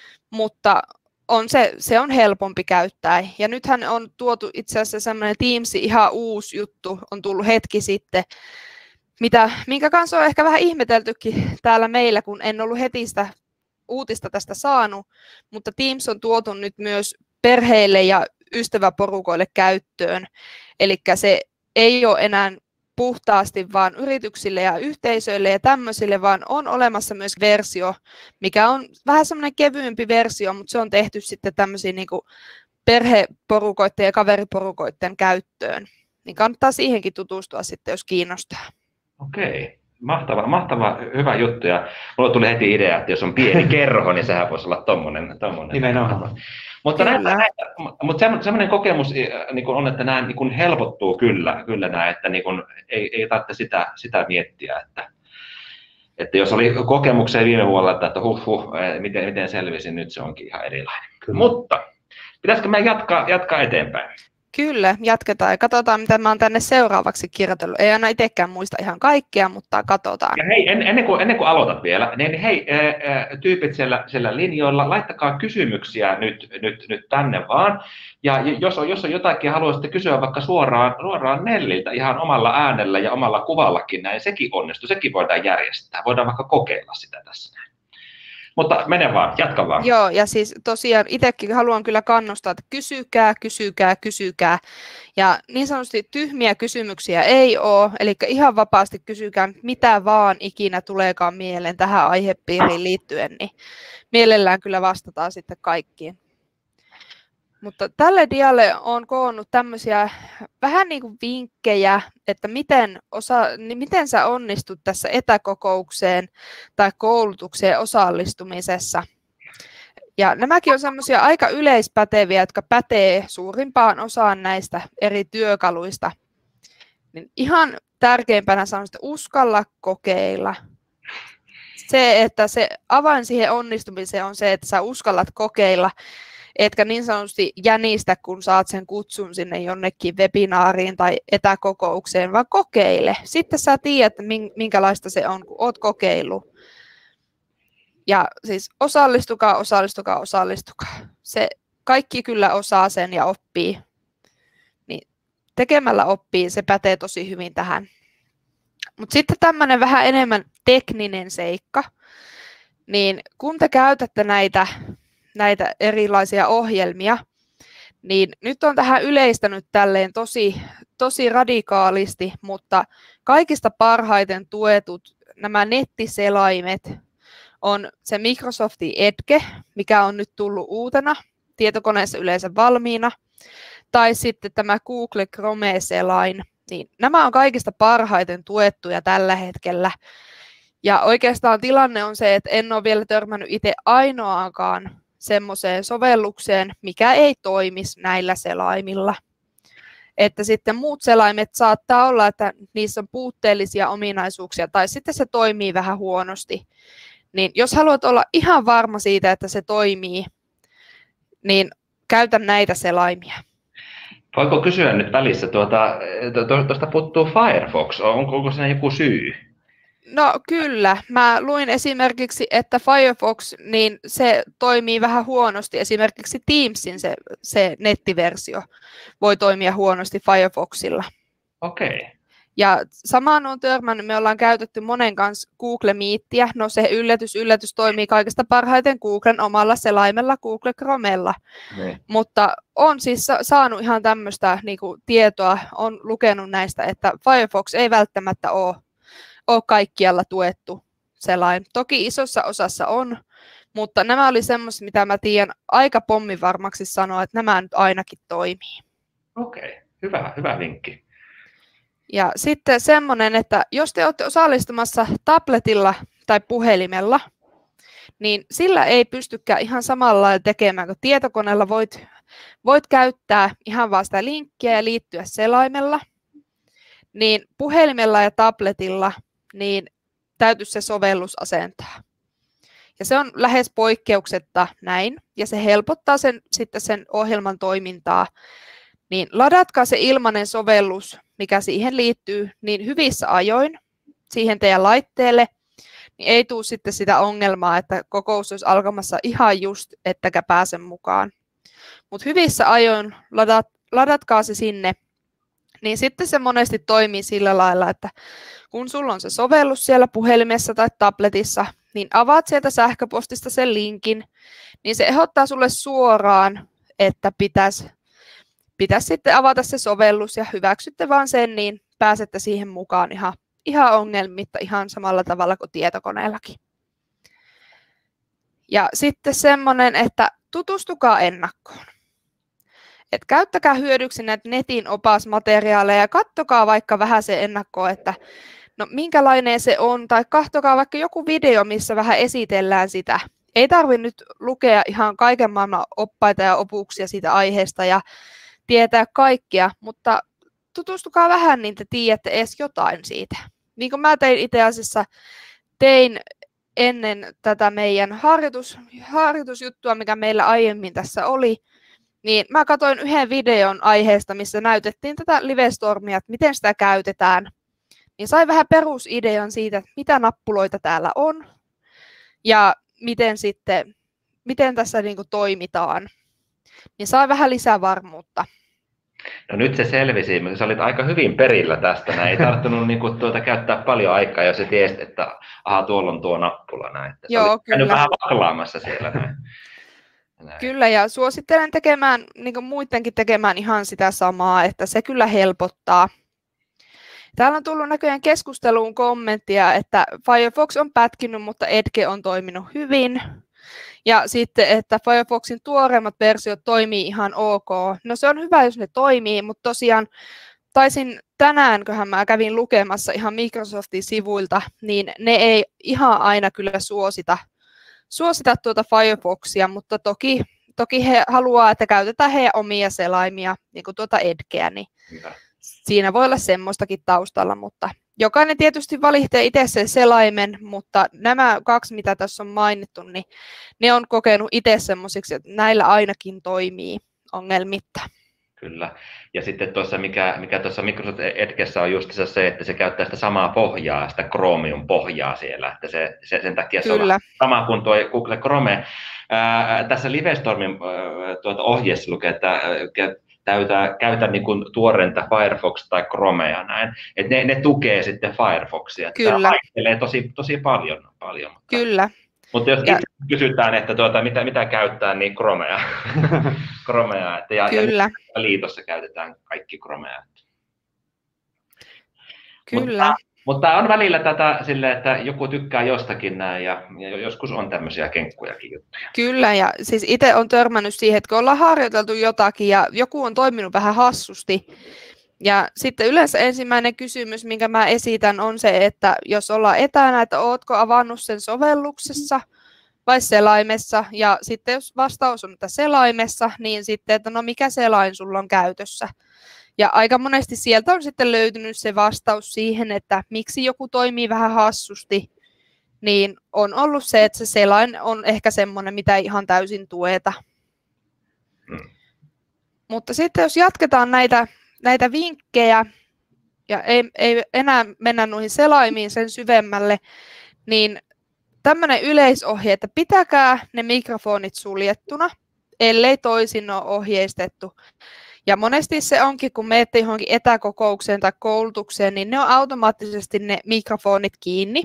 mutta on se, se on helpompi käyttää. Ja nythän on tuotu itse asiassa semmoinen Teams ihan uusi juttu, on tullut hetki sitten, mitä, minkä kanssa on ehkä vähän ihmeteltykin täällä meillä, kun en ollut heti sitä uutista tästä saanut, mutta Teams on tuotu nyt myös perheille ja ystäväporukoille käyttöön. Eli se ei ole enää puhtaasti vaan yrityksille ja yhteisöille ja tämmöisille, vaan on olemassa myös versio, mikä on vähän semmoinen kevyempi versio, mutta se on tehty sitten tämmöisiin niin kuin perheporukoiden ja kaveriporukoiden käyttöön. Niin kannattaa siihenkin tutustua sitten, jos kiinnostaa. Okei, mahtava, mahtava, hyvä juttu. Ja mulla tuli heti idea, että jos on pieni kerho, niin sehän voisi olla tommonen. tommonen. Nimenomaan. Mutta, näitä, näitä, mutta semmoinen kokemus niin on, että nämä niin helpottuu kyllä, kyllä nämä, että niin kuin, ei, ei tarvitse sitä, sitä miettiä, että, että jos oli kokemuksia viime vuonna, että huh, huh, miten, miten selvisin, nyt se onkin ihan erilainen. Kyllä. Mutta pitäisikö me jatkaa, jatkaa eteenpäin? Kyllä, jatketaan ja katsotaan, mitä mä oon tänne seuraavaksi kirjoitellut. Ei aina itsekään muista ihan kaikkea, mutta katsotaan. Ja hei, en, ennen, kuin, ennen kuin aloitat vielä, niin hei, ää, tyypit siellä, siellä linjoilla, laittakaa kysymyksiä nyt, nyt, nyt tänne vaan. Ja jos on, jos on jotakin, haluaisitte kysyä vaikka suoraan, suoraan Nelliltä ihan omalla äänellä ja omalla kuvallakin, näin sekin onnistuu, sekin voidaan järjestää. Voidaan vaikka kokeilla sitä tässä näin. Mutta mene vaan, jatka vaan. Joo, ja siis tosiaan itsekin haluan kyllä kannustaa, että kysykää, kysykää, kysykää. Ja niin sanotusti tyhmiä kysymyksiä ei ole, eli ihan vapaasti kysykää, mitä vaan ikinä tuleekaan mieleen tähän aihepiiriin liittyen, niin mielellään kyllä vastataan sitten kaikkiin. Mutta tälle dialle olen koonnut tämmöisiä vähän niin kuin vinkkejä, että miten, osa, niin miten sä onnistut tässä etäkokoukseen tai koulutukseen osallistumisessa. Ja nämäkin on semmoisia aika yleispäteviä, jotka pätee suurimpaan osaan näistä eri työkaluista. Niin ihan tärkeimpänä sanon, että uskalla kokeilla. Se, että se avain siihen onnistumiseen on se, että sä uskallat kokeilla. Etkä niin sanotusti jänistä, kun saat sen kutsun sinne jonnekin webinaariin tai etäkokoukseen, vaan kokeile. Sitten sä tiedät, minkälaista se on, kun oot kokeillut. Ja siis osallistukaa, osallistukaa, osallistukaa. Se kaikki kyllä osaa sen ja oppii. Niin tekemällä oppii, se pätee tosi hyvin tähän. Mutta sitten tämmöinen vähän enemmän tekninen seikka. Niin kun te käytätte näitä näitä erilaisia ohjelmia, niin nyt on tähän yleistänyt tälleen tosi, tosi radikaalisti, mutta kaikista parhaiten tuetut nämä nettiselaimet on se Microsoftin Edge, mikä on nyt tullut uutena, tietokoneessa yleensä valmiina, tai sitten tämä Google Chrome-selain, niin nämä on kaikista parhaiten tuettuja tällä hetkellä. Ja oikeastaan tilanne on se, että en ole vielä törmännyt itse ainoaakaan semmoiseen sovellukseen, mikä ei toimisi näillä selaimilla. Että sitten muut selaimet saattaa olla, että niissä on puutteellisia ominaisuuksia tai sitten se toimii vähän huonosti. Niin jos haluat olla ihan varma siitä, että se toimii, niin käytä näitä selaimia. Voiko kysyä nyt välissä, tuota, tuosta puuttuu Firefox, onko, onko siinä joku syy? No kyllä. Mä luin esimerkiksi, että Firefox, niin se toimii vähän huonosti. Esimerkiksi Teamsin se, se nettiversio voi toimia huonosti Firefoxilla. Okei. Okay. Ja samaan on törmännyt, me ollaan käytetty monen kanssa Google Meetia. No se yllätys, yllätys toimii kaikista parhaiten Googlen omalla selaimella, Google Chromella. Ne. Mutta on siis saanut ihan tämmöistä niin kuin tietoa, on lukenut näistä, että Firefox ei välttämättä ole ole kaikkialla tuettu selain. Toki isossa osassa on, mutta nämä oli semmoista, mitä mä tiedän aika pomminvarmaksi sanoa, että nämä nyt ainakin toimii. Okei, hyvä, hyvä vinkki. Ja sitten semmoinen, että jos te olette osallistumassa tabletilla tai puhelimella, niin sillä ei pystykään ihan samalla lailla tekemään, kun tietokoneella voit, voit käyttää ihan vaan sitä linkkiä ja liittyä selaimella, niin puhelimella ja tabletilla niin täytyisi se sovellus asentaa. Ja se on lähes poikkeuksetta näin, ja se helpottaa sen, sitten sen ohjelman toimintaa. Niin ladatkaa se ilmainen sovellus, mikä siihen liittyy, niin hyvissä ajoin siihen teidän laitteelle, niin ei tule sitten sitä ongelmaa, että kokous olisi alkamassa ihan just, ettekä pääse mukaan. Mutta hyvissä ajoin ladat, ladatkaa se sinne, niin sitten se monesti toimii sillä lailla, että kun sulla on se sovellus siellä puhelimessa tai tabletissa, niin avaat sieltä sähköpostista sen linkin, niin se ehdottaa sulle suoraan, että pitäisi pitäisi sitten avata se sovellus ja hyväksytte vaan sen, niin pääsette siihen mukaan ihan, ihan ongelmitta ihan samalla tavalla kuin tietokoneellakin. Ja sitten semmoinen, että tutustukaa ennakkoon. Et käyttäkää hyödyksi näitä netin opasmateriaaleja ja katsokaa vaikka vähän se ennakkoon, että no minkälainen se on, tai katsokaa vaikka joku video, missä vähän esitellään sitä. Ei tarvitse nyt lukea ihan kaiken maailman oppaita ja opuksia siitä aiheesta ja tietää kaikkia, mutta tutustukaa vähän, niin te tiedätte edes jotain siitä. Niin kuin mä tein itse asiassa, tein ennen tätä meidän harjoitus, harjoitusjuttua, mikä meillä aiemmin tässä oli, niin mä katsoin yhden videon aiheesta, missä näytettiin tätä Livestormia, että miten sitä käytetään. Niin sain vähän perusidean siitä, että mitä nappuloita täällä on ja miten, sitten, miten tässä niin kuin toimitaan. Niin sain vähän lisää varmuutta. No nyt se selvisi, sä olit aika hyvin perillä tästä, näin. Ei tarvinnut niin kuin, tuota, käyttää paljon aikaa, jos sä tiesit, että aha, tuolla on tuo nappula. Näin. Sä Joo, kyllä. vähän vaklaamassa siellä. Näin. Näin. Kyllä, ja suosittelen tekemään, niin kuin muidenkin tekemään ihan sitä samaa, että se kyllä helpottaa. Täällä on tullut näköjään keskusteluun kommenttia, että Firefox on pätkinyt, mutta Edge on toiminut hyvin. Ja sitten, että Firefoxin tuoreimmat versiot toimii ihan ok. No se on hyvä, jos ne toimii, mutta tosiaan taisin tänäänköhän mä kävin lukemassa ihan Microsoftin sivuilta, niin ne ei ihan aina kyllä suosita, suosita tuota Firefoxia, mutta toki, toki he haluaa, että käytetään heidän omia selaimia, niin kuin tuota Edgeä, niin hyvä. Siinä voi olla semmoistakin taustalla, mutta jokainen tietysti valitsee itse sen selaimen, mutta nämä kaksi, mitä tässä on mainittu, niin ne on kokenut itse semmoisiksi, että näillä ainakin toimii ongelmitta. Kyllä. Ja sitten tuossa, mikä, mikä tuossa Microsoft Edgessä on just se, että se käyttää sitä samaa pohjaa, sitä Chromium pohjaa siellä, että se, se sen takia Kyllä. se on sama kuin tuo Google Chrome. Ää, tässä Livestormin tuota ohjeessa lukee, että Täytä, käytä niin kuin tuorenta Firefox tai Chromea näin, että ne, ne tukee sitten Firefoxia. Kyllä. Tämä vaihtelee tosi, tosi paljon. paljon mutta, Kyllä. Mutta jos ja. itse kysytään, että tuota, mitä, mitä käyttää, niin Chromea. Chromea että ja, Kyllä. ja liitossa käytetään kaikki Chromea. Kyllä. Mutta, mutta on välillä tätä silleen, että joku tykkää jostakin näin ja, ja joskus on tämmöisiä kenkkujakin juttuja. Kyllä, ja siis itse olen törmännyt siihen, että kun ollaan harjoiteltu jotakin ja joku on toiminut vähän hassusti, ja sitten yleensä ensimmäinen kysymys, minkä mä esitän, on se, että jos ollaan etänä, että ootko avannut sen sovelluksessa vai selaimessa, ja sitten jos vastaus on, että selaimessa, niin sitten, että no mikä selain sulla on käytössä. Ja aika monesti sieltä on sitten löytynyt se vastaus siihen, että miksi joku toimii vähän hassusti, niin on ollut se, että se selain on ehkä semmoinen, mitä ei ihan täysin tueta. Hmm. Mutta sitten jos jatketaan näitä, näitä vinkkejä, ja ei, ei enää mennä noihin selaimiin sen syvemmälle, niin tämmöinen yleisohje, että pitäkää ne mikrofonit suljettuna, ellei toisin ole ohjeistettu. Ja monesti se onkin, kun menette johonkin etäkokoukseen tai koulutukseen, niin ne on automaattisesti ne mikrofonit kiinni.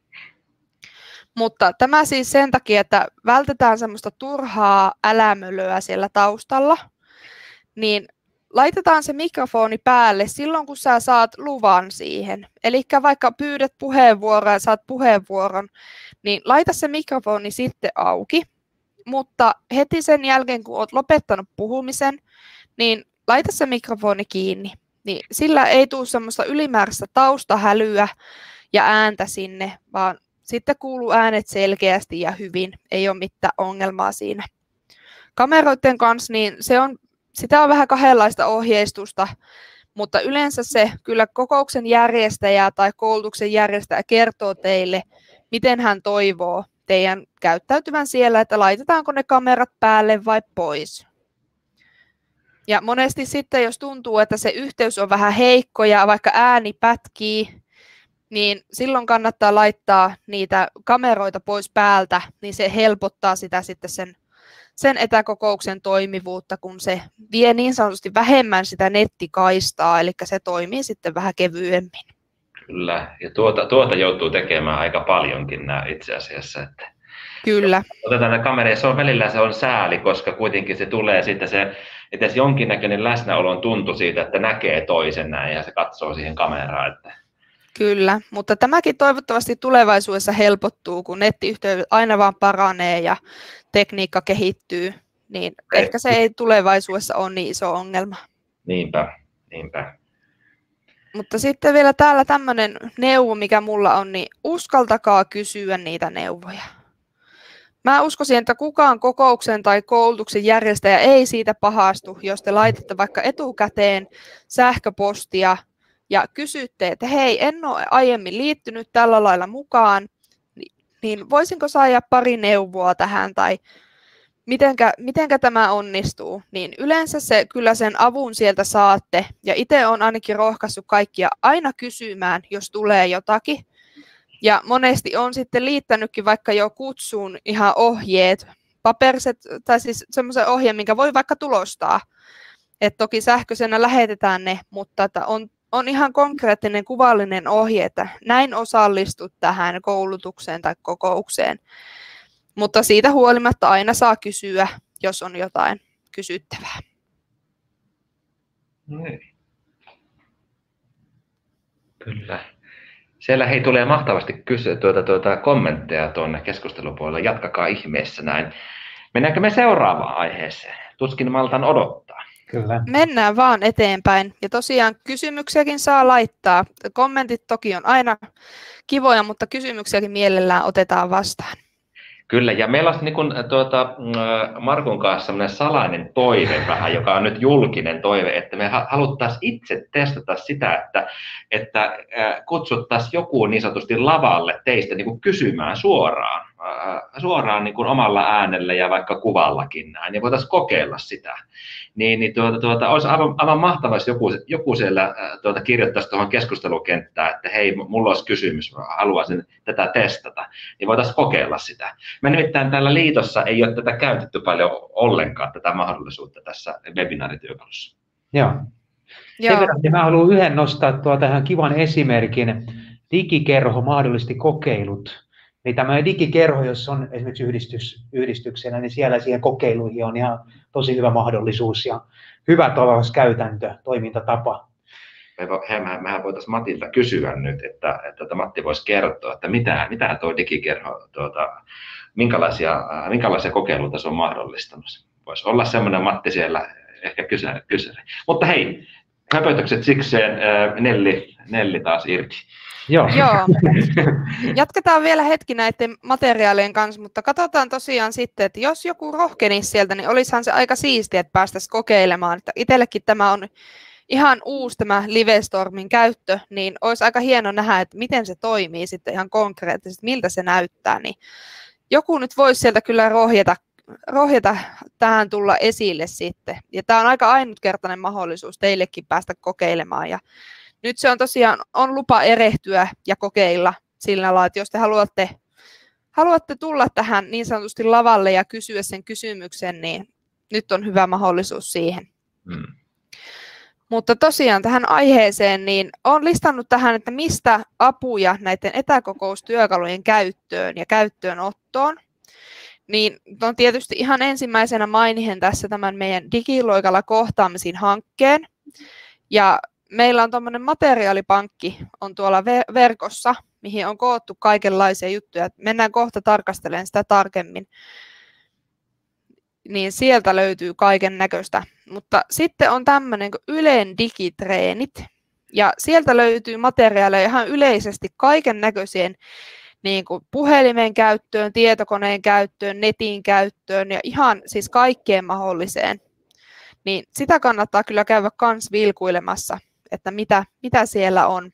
Mutta tämä siis sen takia, että vältetään semmoista turhaa älämölöä siellä taustalla, niin laitetaan se mikrofoni päälle silloin, kun sä saat luvan siihen. Eli vaikka pyydät puheenvuoroa ja saat puheenvuoron, niin laita se mikrofoni sitten auki. Mutta heti sen jälkeen, kun olet lopettanut puhumisen, niin laita se mikrofoni kiinni. Niin sillä ei tule semmoista ylimääräistä taustahälyä ja ääntä sinne, vaan sitten kuuluu äänet selkeästi ja hyvin. Ei ole mitään ongelmaa siinä. Kameroiden kanssa, niin se on, sitä on vähän kahdenlaista ohjeistusta, mutta yleensä se kyllä kokouksen järjestäjä tai koulutuksen järjestäjä kertoo teille, miten hän toivoo teidän käyttäytyvän siellä, että laitetaanko ne kamerat päälle vai pois. Ja monesti sitten, jos tuntuu, että se yhteys on vähän heikko ja vaikka ääni pätkii, niin silloin kannattaa laittaa niitä kameroita pois päältä, niin se helpottaa sitä sitten sen, sen etäkokouksen toimivuutta, kun se vie niin sanotusti vähemmän sitä nettikaistaa, eli se toimii sitten vähän kevyemmin. Kyllä, ja tuota, tuota joutuu tekemään aika paljonkin nämä itse asiassa. Että Kyllä. otetaan ne kamereja, se on välillä se on sääli, koska kuitenkin se tulee sitten se edes jonkinnäköinen läsnäolon tuntu siitä, että näkee toisen näin ja se katsoo siihen kameraan. Että... Kyllä, mutta tämäkin toivottavasti tulevaisuudessa helpottuu, kun nettiyhteys aina vaan paranee ja tekniikka kehittyy, niin Ei. ehkä se ei tulevaisuudessa ole niin iso ongelma. Niinpä, niinpä. Mutta sitten vielä täällä tämmöinen neuvo, mikä mulla on, niin uskaltakaa kysyä niitä neuvoja. Mä uskoisin, että kukaan kokouksen tai koulutuksen järjestäjä ei siitä pahastu, jos te laitatte vaikka etukäteen sähköpostia ja kysytte, että hei, en ole aiemmin liittynyt tällä lailla mukaan, niin voisinko saada pari neuvoa tähän tai mitenkä, mitenkä tämä onnistuu, niin yleensä se, kyllä sen avun sieltä saatte ja itse olen ainakin rohkaissut kaikkia aina kysymään, jos tulee jotakin. Ja monesti on sitten liittänytkin vaikka jo kutsuun ihan ohjeet, paperiset, tai siis semmoisen ohjeen, minkä voi vaikka tulostaa. Et toki sähköisenä lähetetään ne, mutta että on, on ihan konkreettinen kuvallinen ohje, että näin osallistut tähän koulutukseen tai kokoukseen. Mutta siitä huolimatta aina saa kysyä, jos on jotain kysyttävää. Niin. Kyllä. Siellä hei tulee mahtavasti kysyä tuota, tuota, kommentteja tuonne keskustelupuolelle. Jatkakaa ihmeessä näin. Mennäänkö me seuraavaan aiheeseen? Tuskin maltan odottaa. Kyllä. Mennään vaan eteenpäin. Ja tosiaan kysymyksiäkin saa laittaa. Kommentit toki on aina kivoja, mutta kysymyksiäkin mielellään otetaan vastaan. Kyllä, ja meillä on niin kuin, tuota, Markun kanssa sellainen salainen toive vähän, joka on nyt julkinen toive, että me haluttaisiin itse testata sitä, että, että kutsuttaisiin joku niin sanotusti lavalle teistä niin kuin kysymään suoraan, suoraan niin kuin omalla äänellä ja vaikka kuvallakin näin, ja voitaisiin kokeilla sitä. Niin, niin tuota, tuota, olisi aivan, aivan mahtavaa, jos joku, joku siellä tuota, kirjoittaisi tuohon keskustelukenttään, että hei, mulla olisi kysymys, haluaisin tätä testata, niin voitaisiin kokeilla sitä. Me nimittäin täällä liitossa ei ole tätä käytetty paljon ollenkaan, tätä mahdollisuutta tässä webinaarityökalussa. Joo. Sen verran, mä haluan yhden nostaa tuo tähän kivan esimerkin. Digikerho mahdollisesti kokeilut. Eli tämä digikerho, jos on esimerkiksi yhdistys, yhdistyksenä, niin siellä siihen kokeiluihin on ihan tosi hyvä mahdollisuus ja hyvä käytäntö, toimintatapa. Me, mehän voitaisiin Matilta kysyä nyt, että, että Matti voisi kertoa, että mitä, mitä tuo digikerho, tuota, minkälaisia, minkälaisia kokeiluita se on mahdollistanut. Voisi olla semmoinen Matti siellä ehkä kysyä. kysyä. Mutta hei, höpötykset sikseen, Nelli, Nelli taas irti. Joo. Joo. Jatketaan vielä hetki näiden materiaalien kanssa, mutta katsotaan tosiaan sitten, että jos joku rohkenisi sieltä, niin olisihan se aika siistiä, että päästäisiin kokeilemaan. Että itsellekin tämä on ihan uusi tämä Livestormin käyttö, niin olisi aika hieno nähdä, että miten se toimii sitten ihan konkreettisesti, miltä se näyttää. Niin joku nyt voisi sieltä kyllä rohjeta, rohjeta tähän tulla esille sitten. Ja tämä on aika ainutkertainen mahdollisuus teillekin päästä kokeilemaan. Ja nyt se on tosiaan on lupa erehtyä ja kokeilla sillä lailla, että jos te haluatte, haluatte tulla tähän niin sanotusti lavalle ja kysyä sen kysymyksen, niin nyt on hyvä mahdollisuus siihen. Hmm. Mutta tosiaan tähän aiheeseen, niin olen listannut tähän, että mistä apuja näiden etäkokoustyökalujen käyttöön ja käyttöönottoon. Niin on tietysti ihan ensimmäisenä mainihen tässä tämän meidän Digiloikalla kohtaamisiin hankkeen. Ja meillä on tuommoinen materiaalipankki on tuolla verkossa, mihin on koottu kaikenlaisia juttuja. Mennään kohta tarkastelemaan sitä tarkemmin. Niin sieltä löytyy kaiken näköistä. Mutta sitten on tämmöinen kuin Ylen digitreenit. Ja sieltä löytyy materiaaleja ihan yleisesti kaiken näköiseen niin kuin puhelimen käyttöön, tietokoneen käyttöön, netin käyttöön ja ihan siis kaikkeen mahdolliseen. Niin sitä kannattaa kyllä käydä kans vilkuilemassa, että mitä, mitä siellä on.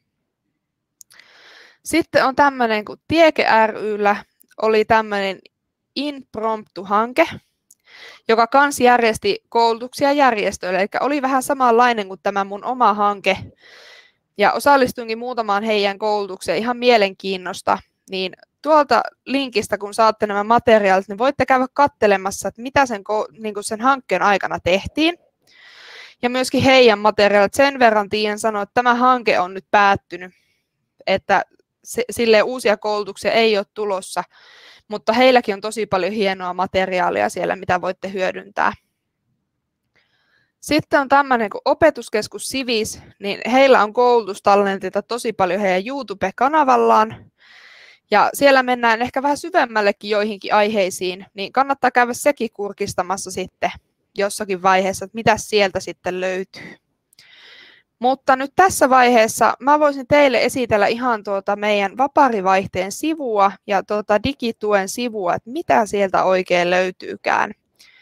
Sitten on tämmöinen, kun Tieke ry:llä oli tämmöinen Impromptu-hanke, joka kans järjesti koulutuksia järjestöille, eli oli vähän samanlainen kuin tämä mun oma hanke. Ja osallistuinkin muutamaan heidän koulutukseen ihan mielenkiinnosta, niin tuolta linkistä, kun saatte nämä materiaalit, niin voitte käydä katselemassa, että mitä sen, niin kuin sen hankkeen aikana tehtiin. Ja myöskin heidän materiaalit. Sen verran tiedän sanoa, että tämä hanke on nyt päättynyt, että sille uusia koulutuksia ei ole tulossa, mutta heilläkin on tosi paljon hienoa materiaalia siellä, mitä voitte hyödyntää. Sitten on tämmöinen kuin opetuskeskus Sivis, niin heillä on koulutustallenteita tosi paljon heidän YouTube-kanavallaan. Ja siellä mennään ehkä vähän syvemmällekin joihinkin aiheisiin, niin kannattaa käydä sekin kurkistamassa sitten jossakin vaiheessa, että mitä sieltä sitten löytyy. Mutta nyt tässä vaiheessa mä voisin teille esitellä ihan tuota meidän Vaparivaihteen sivua ja tuota Digituen sivua, että mitä sieltä oikein löytyykään.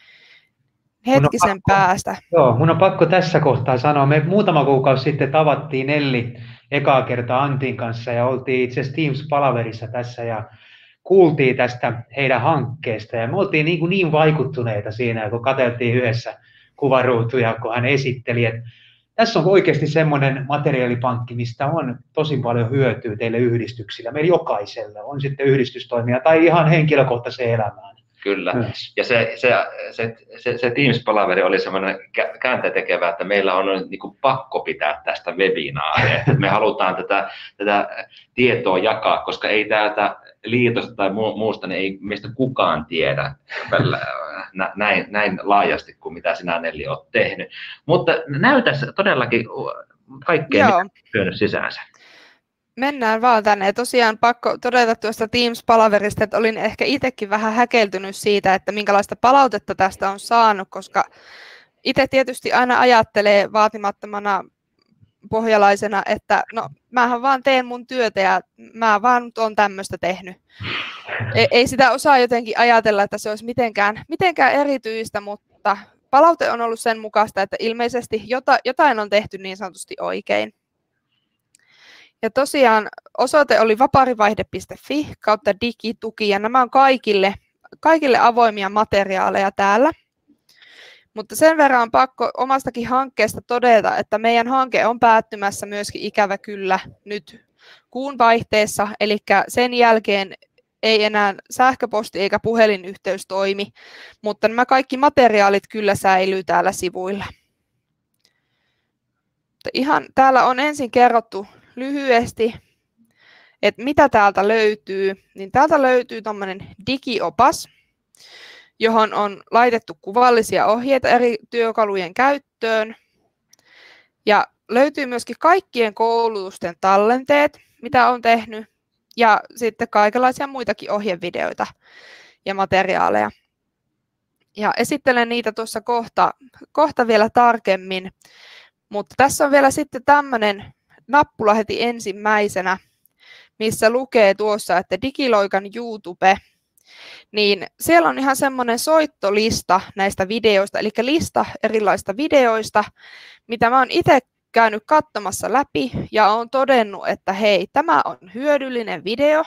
Hetkisen pakko, päästä. Joo, mun on pakko tässä kohtaa sanoa. Me muutama kuukausi sitten tavattiin Nelli ekaa kertaa Antin kanssa ja oltiin itse asiassa Teams-palaverissa tässä ja kuultiin tästä heidän hankkeesta. Ja me oltiin niin, kuin niin vaikuttuneita siinä, kun katseltiin yhdessä kuvaruutuja, kun hän esitteli, että tässä on oikeasti semmoinen materiaalipankki, mistä on tosi paljon hyötyä teille yhdistyksillä, meillä jokaiselle, on sitten yhdistystoimija tai ihan henkilökohtaiseen elämään. Kyllä, myös. Ja se, se, se, se, se Teams-palaveri oli semmoinen käänteentekevä, että meillä on niin kuin pakko pitää tästä webinaaria, että me halutaan tätä, tätä tietoa jakaa, koska ei täältä liitosta tai muusta, niin ei meistä kukaan tiedä näin, näin laajasti kuin mitä sinä Nelli olet tehnyt. Mutta näytäisi todellakin kaikkea, mitä on syönyt sisäänsä. Mennään vaan tänne. Ja tosiaan pakko todeta tuosta Teams-palaverista, että olin ehkä itsekin vähän häkeltynyt siitä, että minkälaista palautetta tästä on saanut, koska itse tietysti aina ajattelee vaatimattomana pohjalaisena, että no mähän vaan teen mun työtä ja mä vaan olen tämmöistä tehnyt. Ei, ei sitä osaa jotenkin ajatella, että se olisi mitenkään, mitenkään erityistä, mutta palaute on ollut sen mukaista, että ilmeisesti jotain on tehty niin sanotusti oikein. Ja tosiaan osoite oli vaparivaihde piste fi kautta digituki ja nämä on kaikille, kaikille avoimia materiaaleja täällä. Mutta sen verran on pakko omastakin hankkeesta todeta, että meidän hanke on päättymässä myöskin ikävä kyllä nyt kuun vaihteessa, eli sen jälkeen ei enää sähköposti eikä puhelinyhteys toimi, mutta nämä kaikki materiaalit kyllä säilyy täällä sivuilla. Ihan täällä on ensin kerrottu lyhyesti, että mitä täältä löytyy, niin täältä löytyy tuommoinen digiopas, johon on laitettu kuvallisia ohjeita eri työkalujen käyttöön. Ja löytyy myöskin kaikkien koulutusten tallenteet, mitä on tehnyt, ja sitten kaikenlaisia muitakin ohjevideoita ja materiaaleja. Ja esittelen niitä tuossa kohta, kohta vielä tarkemmin, mutta tässä on vielä sitten tämmöinen nappula heti ensimmäisenä, missä lukee tuossa, että Digiloikan YouTube, niin siellä on ihan semmoinen soittolista näistä videoista, eli lista erilaisista videoista, mitä mä oon itse käynyt katsomassa läpi ja olen todennut, että hei, tämä on hyödyllinen video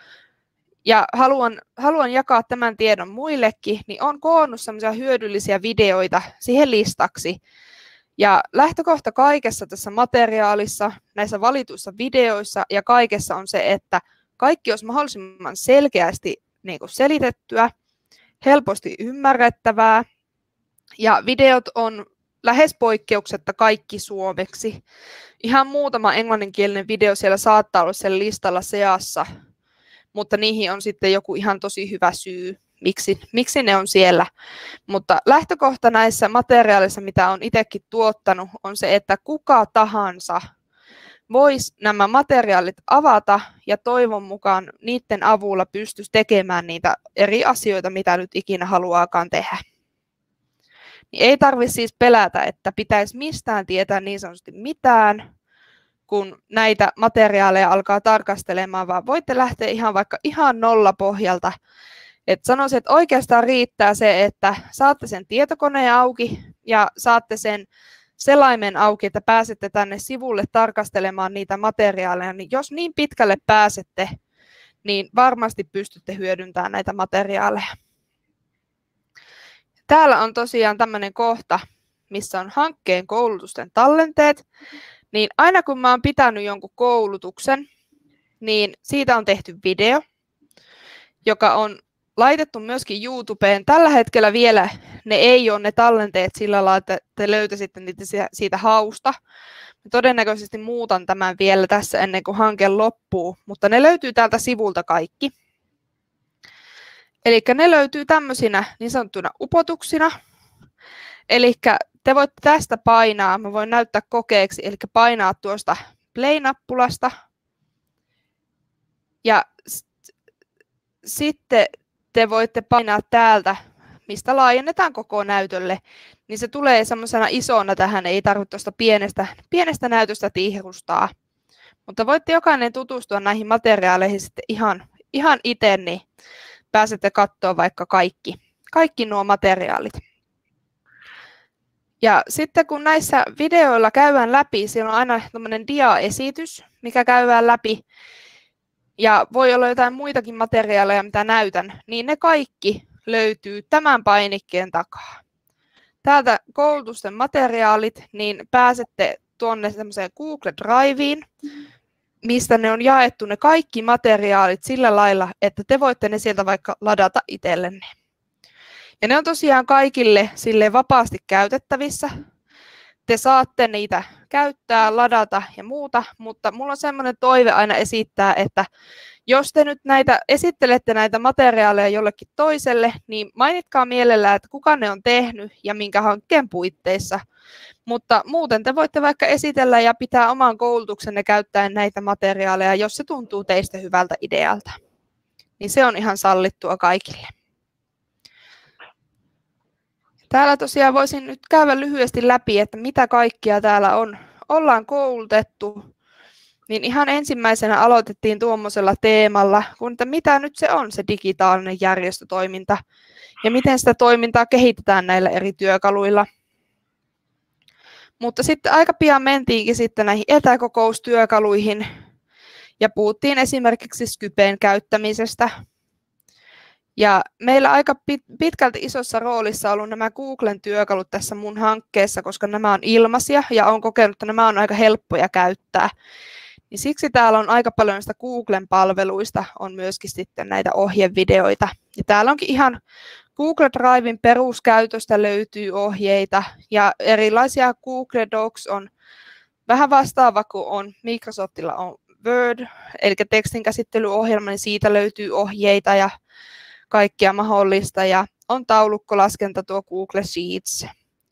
ja haluan, haluan jakaa tämän tiedon muillekin, niin on koonnut semmoisia hyödyllisiä videoita siihen listaksi. Ja lähtökohta kaikessa tässä materiaalissa, näissä valituissa videoissa ja kaikessa on se, että kaikki olisi mahdollisimman selkeästi niin kuin selitettyä, helposti ymmärrettävää ja videot on lähes poikkeuksetta kaikki suomeksi. Ihan muutama englanninkielinen video siellä saattaa olla siellä listalla seassa, mutta niihin on sitten joku ihan tosi hyvä syy, miksi, miksi ne on siellä. Mutta lähtökohta näissä materiaaleissa, mitä olen itsekin tuottanut, on se, että kuka tahansa voisi nämä materiaalit avata ja toivon mukaan niiden avulla pystyisi tekemään niitä eri asioita, mitä nyt ikinä haluaakaan tehdä. Niin ei tarvitse siis pelätä, että pitäisi mistään tietää niin sanotusti mitään, kun näitä materiaaleja alkaa tarkastelemaan, vaan voitte lähteä ihan vaikka ihan nollapohjalta. Et sanoisin, että oikeastaan riittää se, että saatte sen tietokoneen auki ja saatte sen selaimen auki, että pääsette tänne sivulle tarkastelemaan niitä materiaaleja. Niin jos niin pitkälle pääsette, niin varmasti pystytte hyödyntämään näitä materiaaleja. Täällä on tosiaan tämmöinen kohta, missä on hankkeen koulutusten tallenteet. Niin aina kun mä oon pitänyt jonkun koulutuksen, niin siitä on tehty video, joka on laitettu myöskin YouTubeen. Tällä hetkellä vielä ne ei ole ne tallenteet sillä lailla, että te löytäisitte niitä siitä hausta. Todennäköisesti muutan tämän vielä tässä ennen kuin hanke loppuu, mutta ne löytyy täältä sivulta kaikki. Eli ne löytyy tämmöisinä niin sanottuna upotuksina. Eli te voitte tästä painaa, mä voin näyttää kokeeksi, eli painaa tuosta play-nappulasta. Ja sitten te voitte painaa täältä, mistä laajennetaan koko näytölle, niin se tulee semmoisena isona tähän, ei tarvitse tuosta pienestä, pienestä näytöstä tihrustaa. Mutta voitte jokainen tutustua näihin materiaaleihin sitten ihan, ihan itse, niin pääsette katsoa vaikka kaikki, kaikki nuo materiaalit. Ja sitten kun näissä videoilla käydään läpi, siellä on aina tämmöinen dia-esitys, mikä käydään läpi, ja voi olla jotain muitakin materiaaleja, mitä näytän, niin ne kaikki löytyy tämän painikkeen takaa. Täältä koulutusten materiaalit, niin pääsette tuonne semmoiseen Google Driveen, mistä ne on jaettu ne kaikki materiaalit sillä lailla, että te voitte ne sieltä vaikka ladata itsellenne. Ja ne on tosiaan kaikille sille vapaasti käytettävissä. Te saatte niitä käyttää, ladata ja muuta, mutta mulla on semmoinen toive aina esittää, että jos te nyt näitä esittelette näitä materiaaleja jollekin toiselle, niin mainitkaa mielellään, että kuka ne on tehnyt ja minkä hankkeen puitteissa. Mutta muuten te voitte vaikka esitellä ja pitää oman koulutuksenne käyttäen näitä materiaaleja, jos se tuntuu teistä hyvältä idealta. Niin se on ihan sallittua kaikille. Täällä tosiaan voisin nyt käydä lyhyesti läpi, että mitä kaikkia täällä on, ollaan koulutettu. Niin ihan ensimmäisenä aloitettiin tuommoisella teemalla, kun että mitä nyt se on se digitaalinen järjestötoiminta ja miten sitä toimintaa kehitetään näillä eri työkaluilla. Mutta sitten aika pian mentiinkin sitten näihin etäkokoustyökaluihin ja puhuttiin esimerkiksi Skypen käyttämisestä. Ja meillä aika pitkälti isossa roolissa on ollut nämä Googlen työkalut tässä mun hankkeessa, koska nämä on ilmaisia ja olen kokenut, että nämä on aika helppoja käyttää. Niin siksi täällä on aika paljon näistä Googlen palveluista, on myöskin sitten näitä ohjevideoita. Ja täällä onkin ihan Google Driven peruskäytöstä löytyy ohjeita ja erilaisia Google Docs on vähän vastaava kuin on Microsoftilla on Word, eli tekstinkäsittelyohjelma, niin siitä löytyy ohjeita ja kaikkia mahdollista ja on taulukkolaskenta tuo Google Sheets.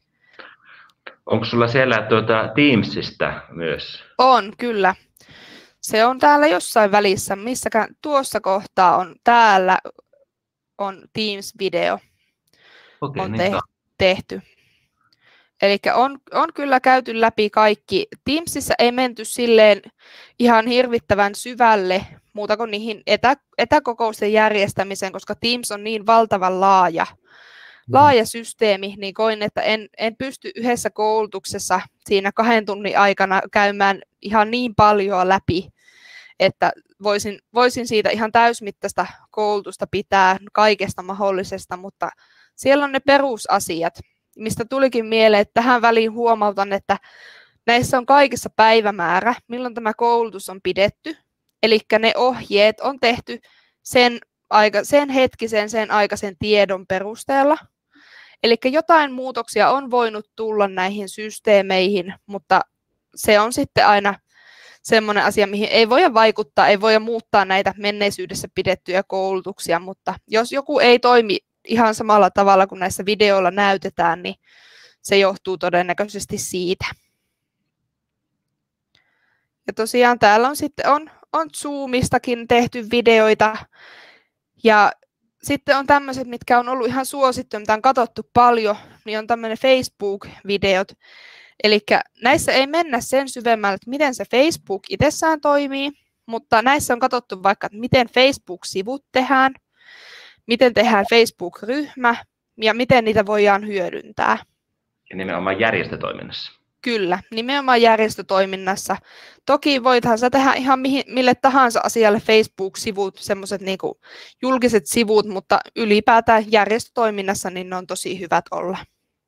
Onko sulla siellä tuota Teamsista myös? On, kyllä. Se on täällä jossain välissä, missäkään tuossa kohtaa on täällä on Teams-video Okei, on niin te- tehty. Eli on, on kyllä käyty läpi kaikki. Teamsissa ei menty silleen ihan hirvittävän syvälle muuta kuin niihin etä, etäkokousten järjestämiseen, koska Teams on niin valtavan laaja, laaja systeemi, niin koin, että en, en pysty yhdessä koulutuksessa siinä kahden tunnin aikana käymään ihan niin paljon läpi, että voisin, voisin siitä ihan täysmittaista koulutusta pitää kaikesta mahdollisesta, mutta siellä on ne perusasiat, mistä tulikin mieleen, että tähän väliin huomautan, että näissä on kaikissa päivämäärä, milloin tämä koulutus on pidetty, eli ne ohjeet on tehty sen, aika, sen hetkisen, sen aikaisen tiedon perusteella. Eli jotain muutoksia on voinut tulla näihin systeemeihin, mutta se on sitten aina semmoinen asia, mihin ei voida vaikuttaa, ei voida muuttaa näitä menneisyydessä pidettyjä koulutuksia, mutta jos joku ei toimi ihan samalla tavalla kuin näissä videoilla näytetään, niin se johtuu todennäköisesti siitä. Ja tosiaan täällä on sitten on, on Zoomistakin tehty videoita ja sitten on tämmöiset, mitkä on ollut ihan suosittuja, mitä on katsottu paljon, niin on tämmöinen Facebook-videot. Eli näissä ei mennä sen syvemmälle, että miten se Facebook itsessään toimii, mutta näissä on katsottu vaikka, että miten Facebook-sivut tehdään, miten tehdään Facebook-ryhmä ja miten niitä voidaan hyödyntää. Ja nimenomaan järjestötoiminnassa. Kyllä, nimenomaan järjestötoiminnassa. Toki voithan sä tehdä ihan mihin, mille tahansa asialle Facebook-sivut, semmoiset niinku julkiset sivut, mutta ylipäätään järjestötoiminnassa niin ne on tosi hyvät olla.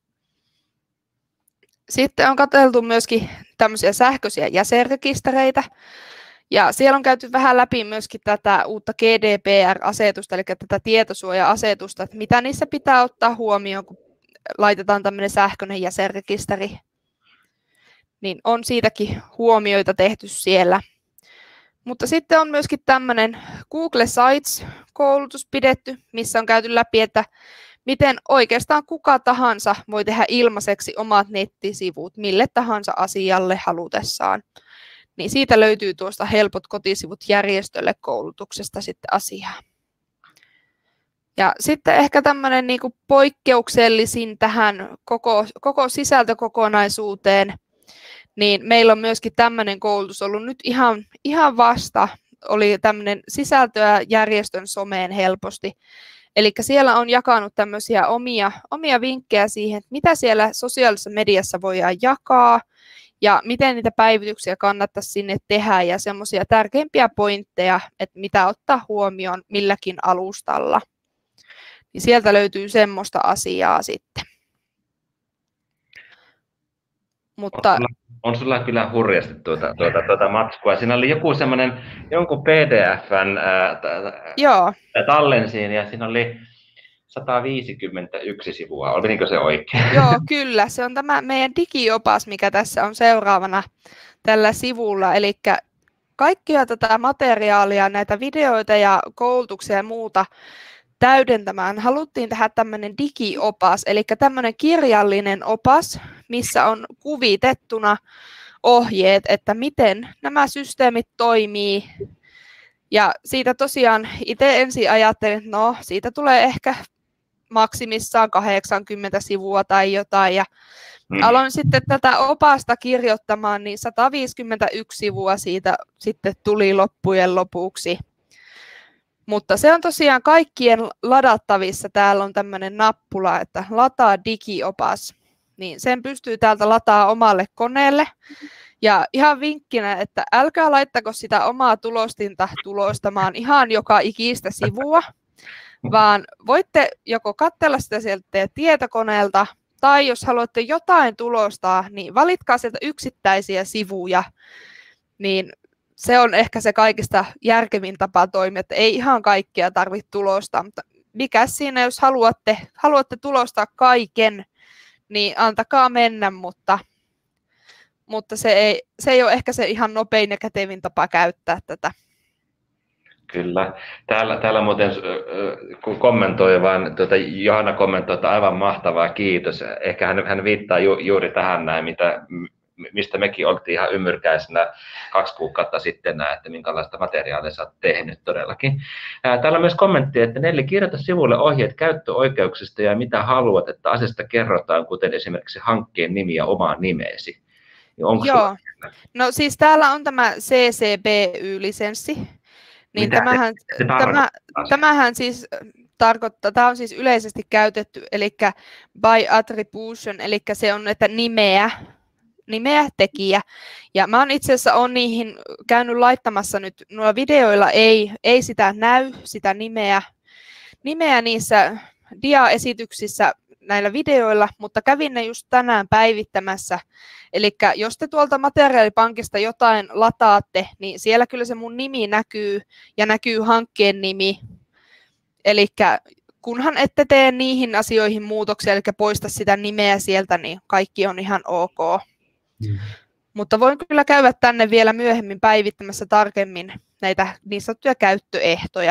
Sitten on katseltu myöskin tämmöisiä sähköisiä jäsenrekistereitä. Ja siellä on käyty vähän läpi myöskin tätä uutta G D P R-asetusta, eli tätä tietosuoja-asetusta, että mitä niissä pitää ottaa huomioon, kun laitetaan tämmöinen sähköinen jäsenrekisteri. Niin on siitäkin huomioita tehty siellä. Mutta sitten on myöskin tämmöinen Google Sites-koulutus pidetty, missä on käyty läpi, että miten oikeastaan kuka tahansa voi tehdä ilmaiseksi omat nettisivut mille tahansa asialle halutessaan. Niin siitä löytyy tuosta helpot kotisivut järjestölle koulutuksesta sitten asiaa. Ja sitten ehkä tämmöinen niin kuin poikkeuksellisin tähän koko, koko sisältökokonaisuuteen, niin meillä on myöskin tämmöinen koulutus ollut nyt ihan, ihan vasta, oli tämmöinen sisältöä järjestön someen helposti. Eli siellä on jakanut tämmöisiä omia, omia vinkkejä siihen, että mitä siellä sosiaalisessa mediassa voidaan jakaa ja miten niitä päivityksiä kannattaisi sinne tehdä ja semmoisia tärkeimpiä pointteja, että mitä ottaa huomioon milläkin alustalla. Niin sieltä löytyy semmoista asiaa sitten. Mutta... On, sulla, on sulla kyllä hurjasti tuota, tuota, tuota matskua. Siinä oli joku semmoinen, jonkun P D F:n ää, Joo. tallensiin ja siinä oli sata viisikymmentäyksi sivua. Oliko se oikein? Joo, kyllä. Se on tämä meidän digiopas, mikä tässä on seuraavana tällä sivulla. Eli kaikkia tätä materiaalia, näitä videoita ja koulutuksia ja muuta täydentämään haluttiin tehdä tämmöinen digiopas, eli tämmöinen kirjallinen opas, missä on kuvitettuna ohjeet, että miten nämä systeemit toimii. Ja siitä tosiaan itse ensin ajattelin, että no siitä tulee ehkä maksimissaan kahdeksankymmentä sivua tai jotain. Ja mm. aloin sitten tätä opasta kirjoittamaan, niin sata viisikymmentäyksi sivua siitä sitten tuli loppujen lopuksi. Mutta se on tosiaan kaikkien ladattavissa. Täällä on tämmöinen nappula, että lataa digiopas. Niin sen pystyy täältä lataa omalle koneelle. Ja ihan vinkkinä, että älkää laittako sitä omaa tulostinta tulostamaan ihan joka ikistä sivua, vaan voitte joko katsella sitä sieltä teidän tietokoneelta, tai jos haluatte jotain tulostaa, niin valitkaa sieltä yksittäisiä sivuja, niin se on ehkä se kaikista järkevin tapa toimia, että ei ihan kaikkea tarvitse tulostaa, mutta mikä siinä, jos haluatte, haluatte tulostaa kaiken, niin antakaa mennä, mutta, mutta se, ei, se ei ole ehkä se ihan nopein ja kätevin tapa käyttää tätä. Kyllä. Täällä, täällä muuten kun kommentoi, vaan tuota, Johanna kommentoi, että aivan mahtavaa, kiitos. Ehkä hän, hän viittaa ju, juuri tähän näin, mitä, mistä mekin oltiin ihan ymmyrkäisenä kaksi kuukautta sitten, että minkälaista materiaalia sä oot tehnyt todellakin. Täällä on myös kommentti, että Nelli, kirjoita sivulle ohjeet käyttöoikeuksista ja mitä haluat, että asiasta kerrotaan, kuten esimerkiksi hankkeen nimi ja oma nimeesi. Onko Joo. Sulla... No siis täällä on tämä C C B Y-lisenssi. Niin tämähän, se, se tämä, tämähän siis tarkoittaa, tämä on siis yleisesti käytetty, eli by attribution, eli se on, että nimeä, nimeä tekijä. Ja mä oon itse asiassa on niihin käynyt laittamassa nyt, noilla videoilla ei, ei sitä näy, sitä nimeä, nimeä niissä dia-esityksissä näillä videoilla, mutta kävin ne just tänään päivittämässä. Eli jos te tuolta materiaalipankista jotain lataatte, niin siellä kyllä se mun nimi näkyy ja näkyy hankkeen nimi. Eli kunhan ette tee niihin asioihin muutoksia, eli poista sitä nimeä sieltä, niin kaikki on ihan ok. Mm. Mutta voin kyllä käydä tänne vielä myöhemmin päivittämässä tarkemmin näitä niin sanottuja käyttöehtoja.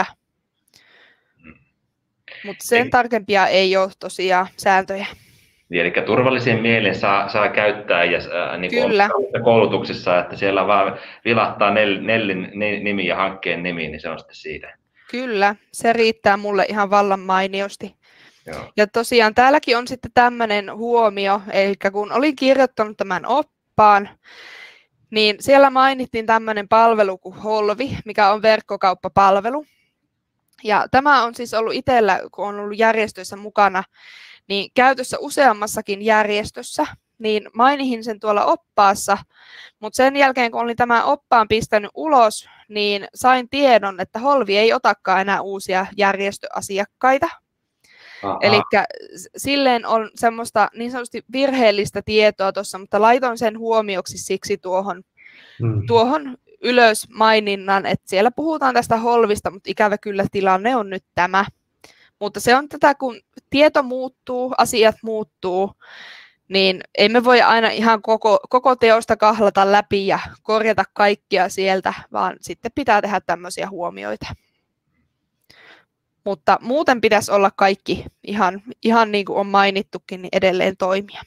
Mutta sen tarkempia ei ole tosiaan sääntöjä. Eli turvallisen mielen saa, saa käyttää ja äh, niin kuin koulutuksissa, että siellä vaan vilahtaa nel, Nellin nimi ja hankkeen nimi, niin se on sitten siitä. Kyllä, se riittää mulle ihan vallan mainiosti. Joo. Ja tosiaan täälläkin on sitten tämmöinen huomio, eli kun olin kirjoittanut tämän oppaan, niin siellä mainittiin tämmöinen palvelu kuin Holvi, mikä on verkkokauppapalvelu. Ja tämä on siis ollut itsellä, kun on ollut järjestöissä mukana, niin käytössä useammassakin järjestössä, niin mainihin sen tuolla oppaassa, mutta sen jälkeen kun olin tämän oppaan pistänyt ulos, niin sain tiedon, että Holvi ei otakaan enää uusia järjestöasiakkaita. Eli silleen on semmoista niin sanotusti virheellistä tietoa tuossa, mutta laitoin sen huomioksi siksi tuohon, hmm. tuohon ylös maininnan, että siellä puhutaan tästä Holvista, mutta ikävä kyllä tilanne on nyt tämä. Mutta se on tätä, kun tieto muuttuu, asiat muuttuu, niin ei me voi aina ihan koko, koko teosta kahlata läpi ja korjata kaikkia sieltä, vaan sitten pitää tehdä tämmöisiä huomioita. Mutta muuten pitäisi olla kaikki ihan, ihan niin kuin on mainittukin, niin edelleen toimia.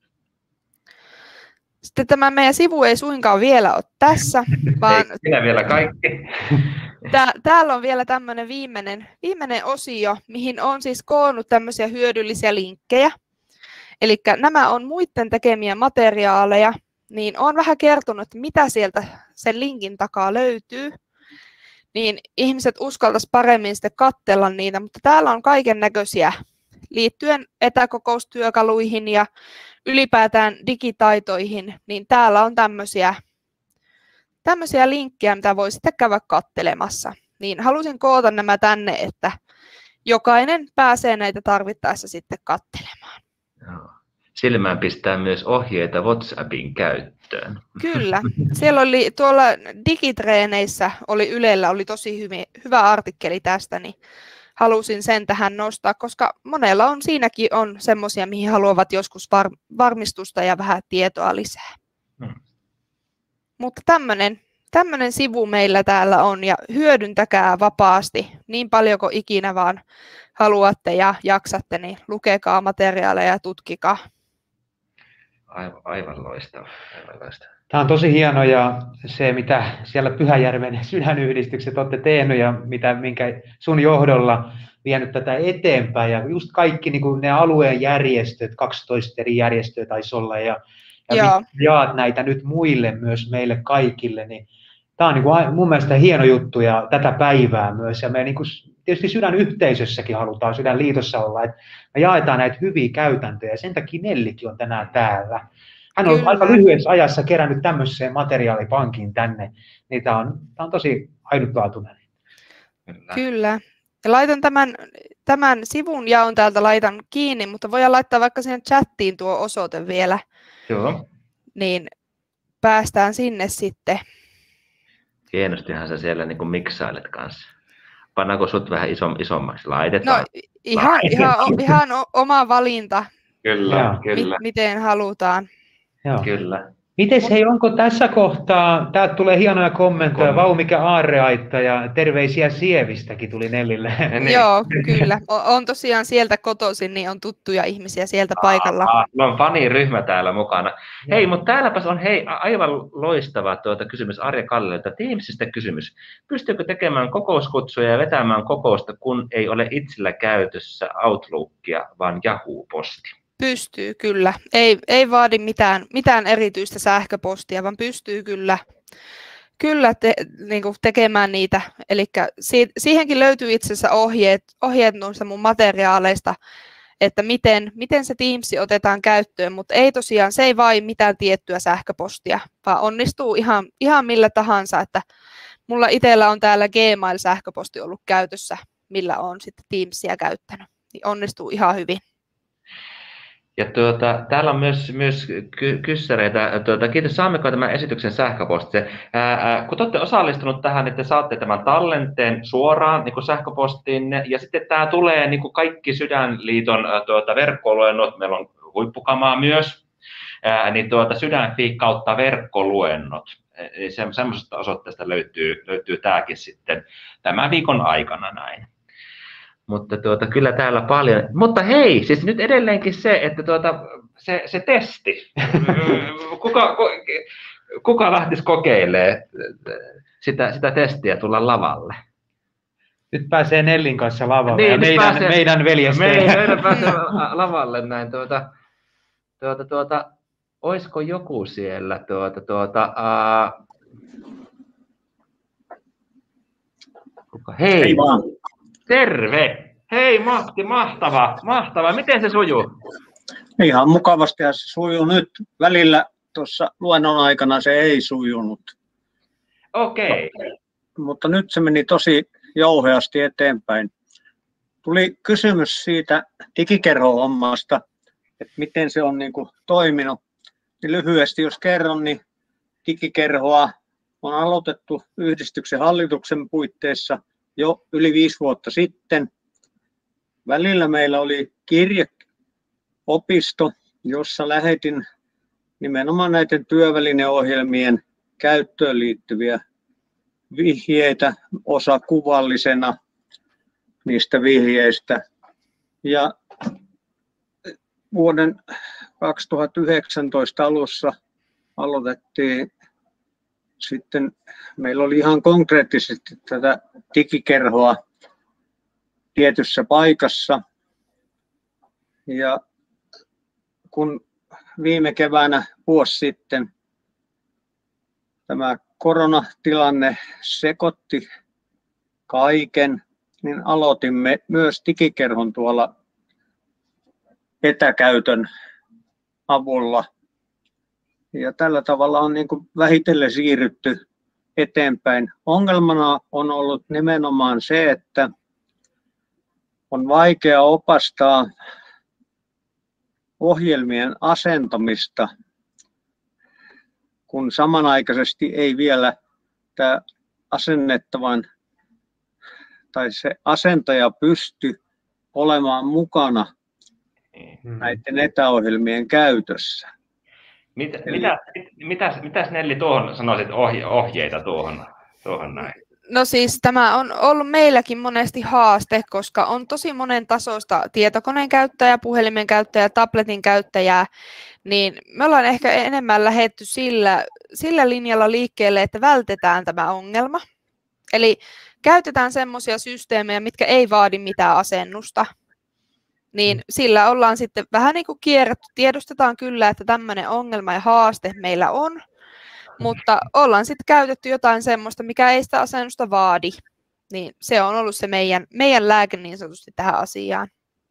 Sitten tämä meidän sivu ei suinkaan vielä ole tässä, vaan ei minä vielä kaikki. Tää, täällä on vielä tämmöinen viimeinen, viimeinen osio, mihin on siis koonnut tämmöisiä hyödyllisiä linkkejä. Eli nämä on muiden tekemiä materiaaleja, niin olen vähän kertonut, että mitä sieltä sen linkin takaa löytyy. Niin ihmiset uskaltaisi paremmin sitten katsella niitä, mutta täällä on kaiken näköisiä liittyen etäkokoustyökaluihin ja ylipäätään digitaitoihin, niin täällä on tämmöisiä, tämmöisiä linkkejä, mitä voi sitten käydä katselemassa. Niin halusin koota nämä tänne, että jokainen pääsee näitä tarvittaessa sitten katselemaan. Joo. Silmään pistää myös ohjeita WhatsAppin käyttöön. Kyllä. Siellä oli tuolla digitreeneissä, oli Ylellä, oli tosi hyvin, hyvä artikkeli tästä, niin halusin sen tähän nostaa, koska monella on siinäkin on semmoisia, mihin haluavat joskus var, varmistusta ja vähän tietoa lisää. Hmm. Mutta tämmöinen, tämmöinen sivu meillä täällä on ja hyödyntäkää vapaasti niin paljon kuin ikinä vaan haluatte ja jaksatte, niin lukekaa materiaaleja ja tutkikaa. Aivan, aivan loistava, aivan loistava. Tämä on tosi hieno ja se, mitä siellä Pyhäjärven sydänyhdistykset olette tehnyt ja mitä, minkä sun johdolla vienyt tätä eteenpäin. Ja just kaikki niin kuin ne alueen järjestöt, kaksitoista eri järjestöä taisi olla ja, ja jaat näitä nyt muille myös meille kaikille. Niin tämä on niin kuin mun mielestä hieno juttu ja tätä päivää myös. Ja me niin kuin tietysti sydänyhteisössäkin halutaan, Sydänliitossa olla, että me jaetaan näitä hyviä käytäntöjä ja sen takia Nellikin on tänään täällä. Hän on Kyllä. aika lyhyessä ajassa kerännyt tämmöiseen materiaalipankin tänne, niin tämä on, tämä on tosi ainutlaatuinen. Kyllä. Kyllä. Ja laitan tämän, tämän sivun jaon täältä laitan kiinni, mutta voidaan laittaa vaikka sinne chattiin tuo osoite vielä. Joo. Niin päästään sinne sitten. Hienostihan sä siellä niin kuin miksailet kanssa. Pannaanko sut vähän isom, isommaksi? Laitetaan. No ihan, ihan, ihan oma valinta. Kyllä, kyllä. M- miten halutaan. Joo. Kyllä. Mites hei, onko tässä kohtaa, täältä tulee hienoja kommentteja, vau mikä aarreaitta ja terveisiä Sievistäkin tuli Nellille. Niin. Joo, kyllä. On tosiaan sieltä kotoisin, niin on tuttuja ihmisiä sieltä paikalla. Aa, no on faniryhmä täällä mukana. Ja. Hei, mutta täälläpäs on hei, aivan loistava tuota kysymys Arja Kallelta. Teamsistä kysymys. Pystyykö tekemään kokouskutsuja ja vetämään kokousta, kun ei ole itsellä käytössä Outlookia, vaan Yahoo-posti? Pystyy kyllä. Ei, ei vaadi mitään, mitään erityistä sähköpostia, vaan pystyy kyllä, kyllä te, niin kuin tekemään niitä. Eli si, siihenkin löytyy itse asiassa ohjeet, ohjeet noista mun materiaaleista, että miten, miten se Teams otetaan käyttöön, mutta ei tosiaan, se ei vain mitään tiettyä sähköpostia, vaan onnistuu ihan, ihan millä tahansa. Että mulla itsellä on täällä Gmail-sähköposti ollut käytössä, millä on sitten Teamsia käyttänyt, niin onnistuu ihan hyvin. Ja tuota, täällä on myös, myös ky- kyssäreitä. Tuota, kiitos, saammeko tämän esityksen sähköpostitse? Ää, ää, kun te olette osallistunut tähän, niin te saatte tämän tallenteen suoraan niin sähköpostiin. Ja sitten tämä tulee niin kuin kaikki Sydänliiton tuota, verkkoluennot. Meillä on huippukamaa myös. Ää, niin tuota, Sydänfi kautta verkkoluennot. Se, semmoisesta osoitteesta löytyy, löytyy tämäkin sitten tämän viikon aikana näin. Mutta tuota, kyllä täällä paljon. Mutta hei, siis nyt edelleenkin se, että tuota, se, se testi. Kuka, kuka lähtisi kokeilemaan sitä, sitä testiä tulla lavalle? Nyt pääsee Nellin kanssa lavalle niin, ja meidän, pääsee, meidän veljesteen. Me, meidän pääsee lavalle näin. Tuota, tuota, tuota, olisiko joku siellä? Tuota, tuota, uh... Kuka? Hei! Hei vaan. Terve! Hei Matti, mahtava, mahtava. Miten se sujuu? Ihan mukavasti ja se sujuu nyt. Välillä tuossa luennon aikana se ei sujunut. Okei. Okay. Mutta nyt se meni tosi jouheasti eteenpäin. Tuli kysymys siitä digikerho-hommasta, että miten se on niin kuin toiminut. Niin lyhyesti jos kerron, niin digikerhoa on aloitettu yhdistyksen hallituksen puitteissa jo yli viisi vuotta sitten. Välillä meillä oli kirjeopisto, jossa lähetin nimenomaan näiden työvälineohjelmien käyttöön liittyviä vihjeitä, osa kuvallisena. niistä vihjeistä. Ja vuoden kaksituhattayhdeksäntoista alussa aloitettiin sitten, meillä oli ihan konkreettisesti tätä digikerhoa tietyssä paikassa. Ja kun viime keväänä vuosi sitten tämä koronatilanne sekoitti kaiken, niin aloitimme myös digikerhon tuolla etäkäytön avulla. Ja tällä tavalla on niin kuin vähitellen siirrytty eteenpäin. Ongelmana on ollut nimenomaan se, että on vaikea opastaa ohjelmien asentamista, kun samanaikaisesti ei vielä tämä asennettavan tai se asentaja pysty olemaan mukana näiden etäohjelmien käytössä. Mitä, Eli... mitä, mitäs, mitäs Nelli tuohon sanoisit ohje, ohjeita tuohon, tuohon näin? No siis tämä on ollut meilläkin monesti haaste, koska on tosi monen tasoista tietokoneen käyttäjää, puhelimen käyttäjää, tabletin käyttäjää, niin me ollaan ehkä enemmän lähdetty sillä, sillä linjalla liikkeelle, että vältetään tämä ongelma. Eli käytetään semmoisia systeemejä, mitkä ei vaadi mitään asennusta. Niin sillä ollaan sitten vähän niin kuin kierretty. Tiedostetaan kyllä, että tämmöinen ongelma ja haaste meillä on, mutta ollaan sitten käytetty jotain semmoista, mikä ei sitä asennusta vaadi. Niin se on ollut se meidän, meidän lääke niin sanotusti tähän asiaan.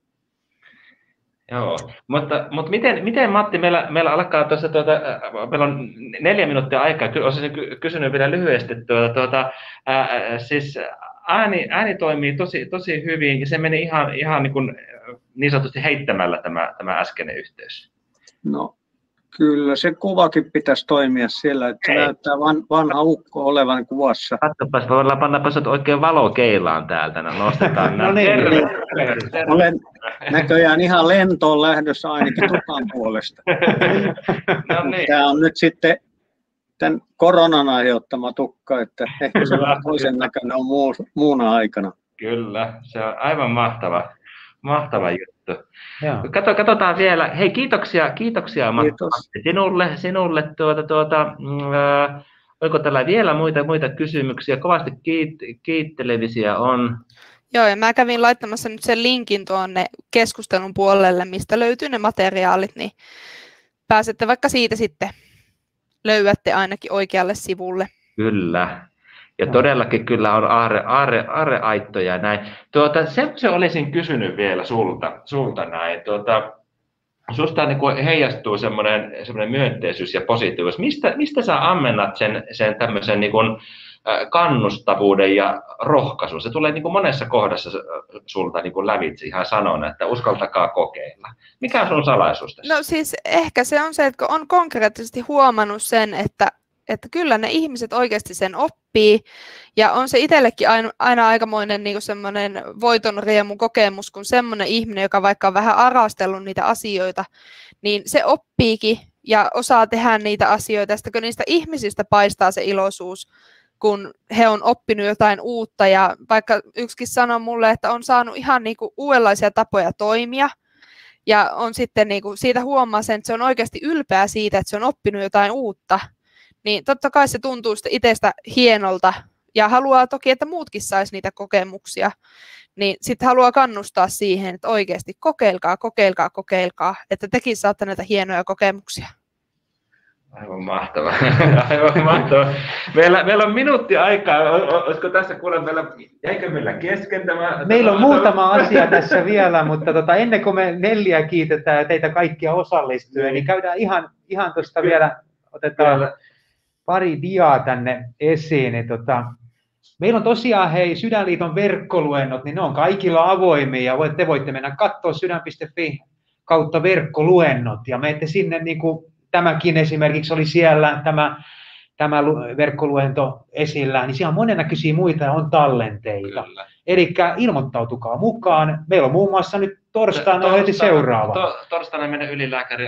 Joo, mutta, mutta miten, miten Matti, meillä, meillä alkaa tuossa, tuota, meillä on neljä minuuttia aikaa, olisin kysynyt vielä lyhyesti, tuota, tuota, ää, siis ääni, ääni toimii tosi, tosi hyvin ja se meni ihan, ihan niin, kuin, niin sanotusti heittämällä tämä, tämä äskeinen yhteys. No kyllä, se kuvakin pitäisi toimia siellä, että Ei. näyttää van, vanha ukko olevan kuvassa. Katsopas, voidaan pannapas oikein valokeilaan täältä, no nostetaan no niin, terve, terve, terve. Olen näköjään ihan lentoon lähdössä ainakin tukan puolesta. No niin. Tämä on nyt sitten tämän koronan aiheuttama tukka, että ehkä se vähän toisen näköinen on muu, muuna aikana. Kyllä, se on aivan mahtava, mahtava juttu. Kato, katsotaan vielä. Hei, kiitoksia, kiitoksia Matti, sinulle, sinulle tuota, tuota, äh, oliko tällä vielä muita, muita kysymyksiä? Kovasti kiit, kiittelevisiä on. Joo, ja mä kävin laittamassa nyt sen linkin tuonne keskustelun puolelle, mistä löytyy ne materiaalit, niin pääsette vaikka siitä sitten, löydätte ainakin oikealle sivulle. Kyllä. Ja todellakin kyllä on aarre, aarre, aarreaittoja näin. Tuota, se, se olisin kysynyt vielä sulta, sulta näin. Tuota, susta niin kuin heijastuu semmoinen, semmoinen myönteisyys ja positiivisuus. Mistä, mistä sä ammennat sen, sen tämmöisen niin kuin kannustavuuden ja rohkaisun? Se tulee niin kuin monessa kohdassa sulta niin kuin lävitse ihan sanona, että uskaltakaa kokeilla. Mikä on sun salaisuus tässä? No siis ehkä se on se, että on konkreettisesti huomannut sen, että että kyllä ne ihmiset oikeasti sen oppii, ja on se itsellekin aina, aina aikamoinen niin semmoinen voiton riemu kokemus, kun semmoinen ihminen, joka vaikka on vähän arastellut niitä asioita, niin se oppiikin ja osaa tehdä niitä asioita, ja sitten kun niistä ihmisistä paistaa se iloisuus, kun he on oppinut jotain uutta, ja vaikka yksikin sanoi mulle, että on saanut ihan niin kuin uudenlaisia tapoja toimia, ja on sitten niin kuin siitä huomaa sen, että se on oikeasti ylpeä siitä, että se on oppinut jotain uutta, niin totta kai se tuntuu sitten itsestä hienolta ja haluaa toki, että muutkin saisi niitä kokemuksia, niin sitten haluaa kannustaa siihen, että oikeasti kokeilkaa, kokeilkaa, kokeilkaa, että tekin saatte näitä hienoja kokemuksia. Aivan mahtavaa. Aivan mahtavaa. Meillä, meillä on minuutti aikaa. Olisiko tässä kuule meillä, jäikö meillä kesken tämä? Meillä on muutama asia tässä vielä, mutta tota, ennen kuin me Nelliä kiitetään ja teitä kaikkia osallistujia, niin käydään ihan, ihan tuosta vielä, otetaan vielä pari diaa tänne esiin. Niin tota, meillä on tosiaan hei Sydänliiton verkkoluennot, niin ne on kaikilla avoimia ja te voitte mennä katsoa sydän piste fi kautta verkkoluennot ja menette sinne, niin kuin tämäkin esimerkiksi oli siellä, tämä, tämä verkkoluento esillä, niin siellä on monennäköisiä muita ja on tallenteita. Eli ilmoittautukaa mukaan. Meillä on muun muassa nyt torstaina to, heti seuraava. To, torstaina meidän ylilääkäri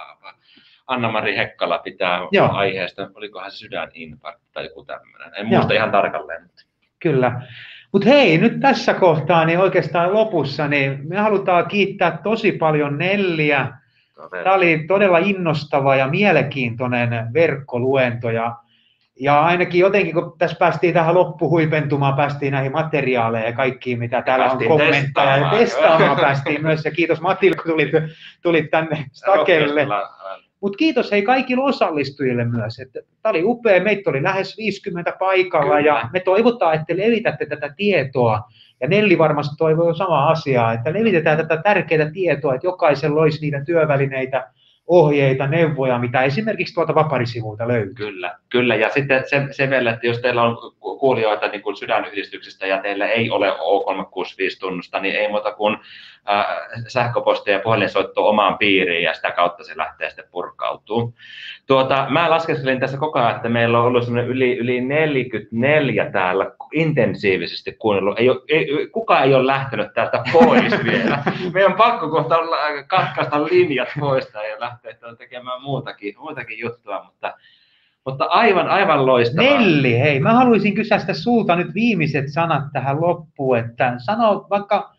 Anna-Mari Hekkala pitää Joo. aiheesta, olikohan se sydäninfarkti tai joku tämmöinen. En muista Joo. ihan tarkalleen. Mutta. Kyllä. Mutta hei, nyt tässä kohtaa, niin oikeastaan lopussa, niin me halutaan kiittää tosi paljon Nelliä. Tämä oli todella innostava ja mielenkiintoinen verkkoluento. Ja, ja ainakin jotenkin, kun tässä päästiin tähän loppuhuipentumaan, päästiin näihin materiaaleihin ja kaikkiin, mitä täällä on kommentteja. Ja testaamaan päästiin myös. Ja kiitos Matille, kun tulit, tulit tänne Stakelle. Mutta kiitos hei kaikille osallistujille myös. Tämä oli upea, meitä oli lähes viisikymmentä paikalla. Kyllä. Ja me toivotaan, että levitätte tätä tietoa. Ja Nelli varmasti toivoo samaa asiaa, että levitetään tätä tärkeää tietoa, että jokaisella olisi niitä työvälineitä, ohjeita, neuvoja, mitä esimerkiksi tuolta Vaparisivuilta löytyy. Kyllä, kyllä. Ja sitten se, se vielä, että jos teillä on kuulijoita niin kuin sydänyhdistyksestä ja teillä ei ole O kolmesataakuusikymmentäviisi-tunnusta, niin ei muuta kuin äh, sähköpostia ja puhelinsoittoa omaan piiriin ja sitä kautta se lähtee sitten purkautuu. Tuota, mä laskeskelin tässä koko ajan, että meillä on ollut semmoinen yli, yli neljäkymmentäneljä täällä intensiivisesti kuunnellut. Ei ole, ei, kukaan ei ole lähtenyt täältä pois vielä. Meidän on pakko kohta katkaista linjat pois ja lähteä tekemään muutakin, muutakin juttua, mutta, mutta aivan, aivan loistavaa. Nelli, hei, mä haluaisin kysyä sitä sulta nyt viimeiset sanat tähän loppuun, että sano vaikka,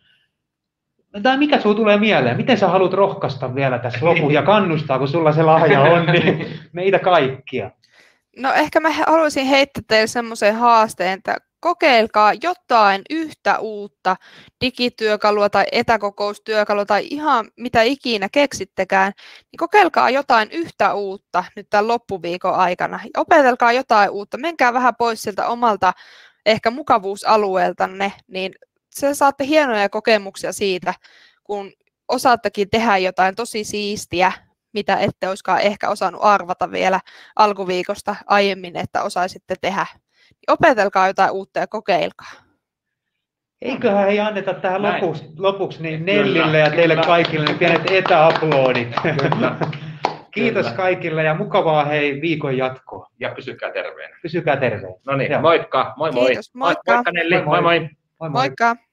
tai mikä sinulle tulee mieleen, miten sä haluat rohkaista vielä tässä lopussa ja kannustaa, kun sulla se lahja on, niin meitä kaikkia. No ehkä mä haluaisin heittää teille semmoisen haasteen, että kokeilkaa jotain yhtä uutta digityökalua tai etäkokoustyökalua tai ihan mitä ikinä keksittekään, niin kokeilkaa jotain yhtä uutta nyt tämän loppuviikon aikana. Opetelkaa jotain uutta, menkää vähän pois sieltä omalta ehkä mukavuusalueeltanne, niin se saatte hienoja kokemuksia siitä, kun osaattekin tehdä jotain tosi siistiä, mitä ette olisikaan ehkä osannut arvata vielä alkuviikosta aiemmin, että osaisitte tehdä. Opetelkaa jotain uutta ja kokeilkaa. Eiköhän ei anneta tähän lopuksi, lopuksi niin Nellille kyllä, ja teille kyllä. Kaikille ne pienet etäaplodit. Kiitos kyllä. Kaikille ja mukavaa hei viikon jatkoa. Ja pysykää terveenä. Pysykää terveenä. No niin, moikka. Moi moi. Kiitos, moikka. Moikka Nelli. Moi moi. moi, moi. Moikka.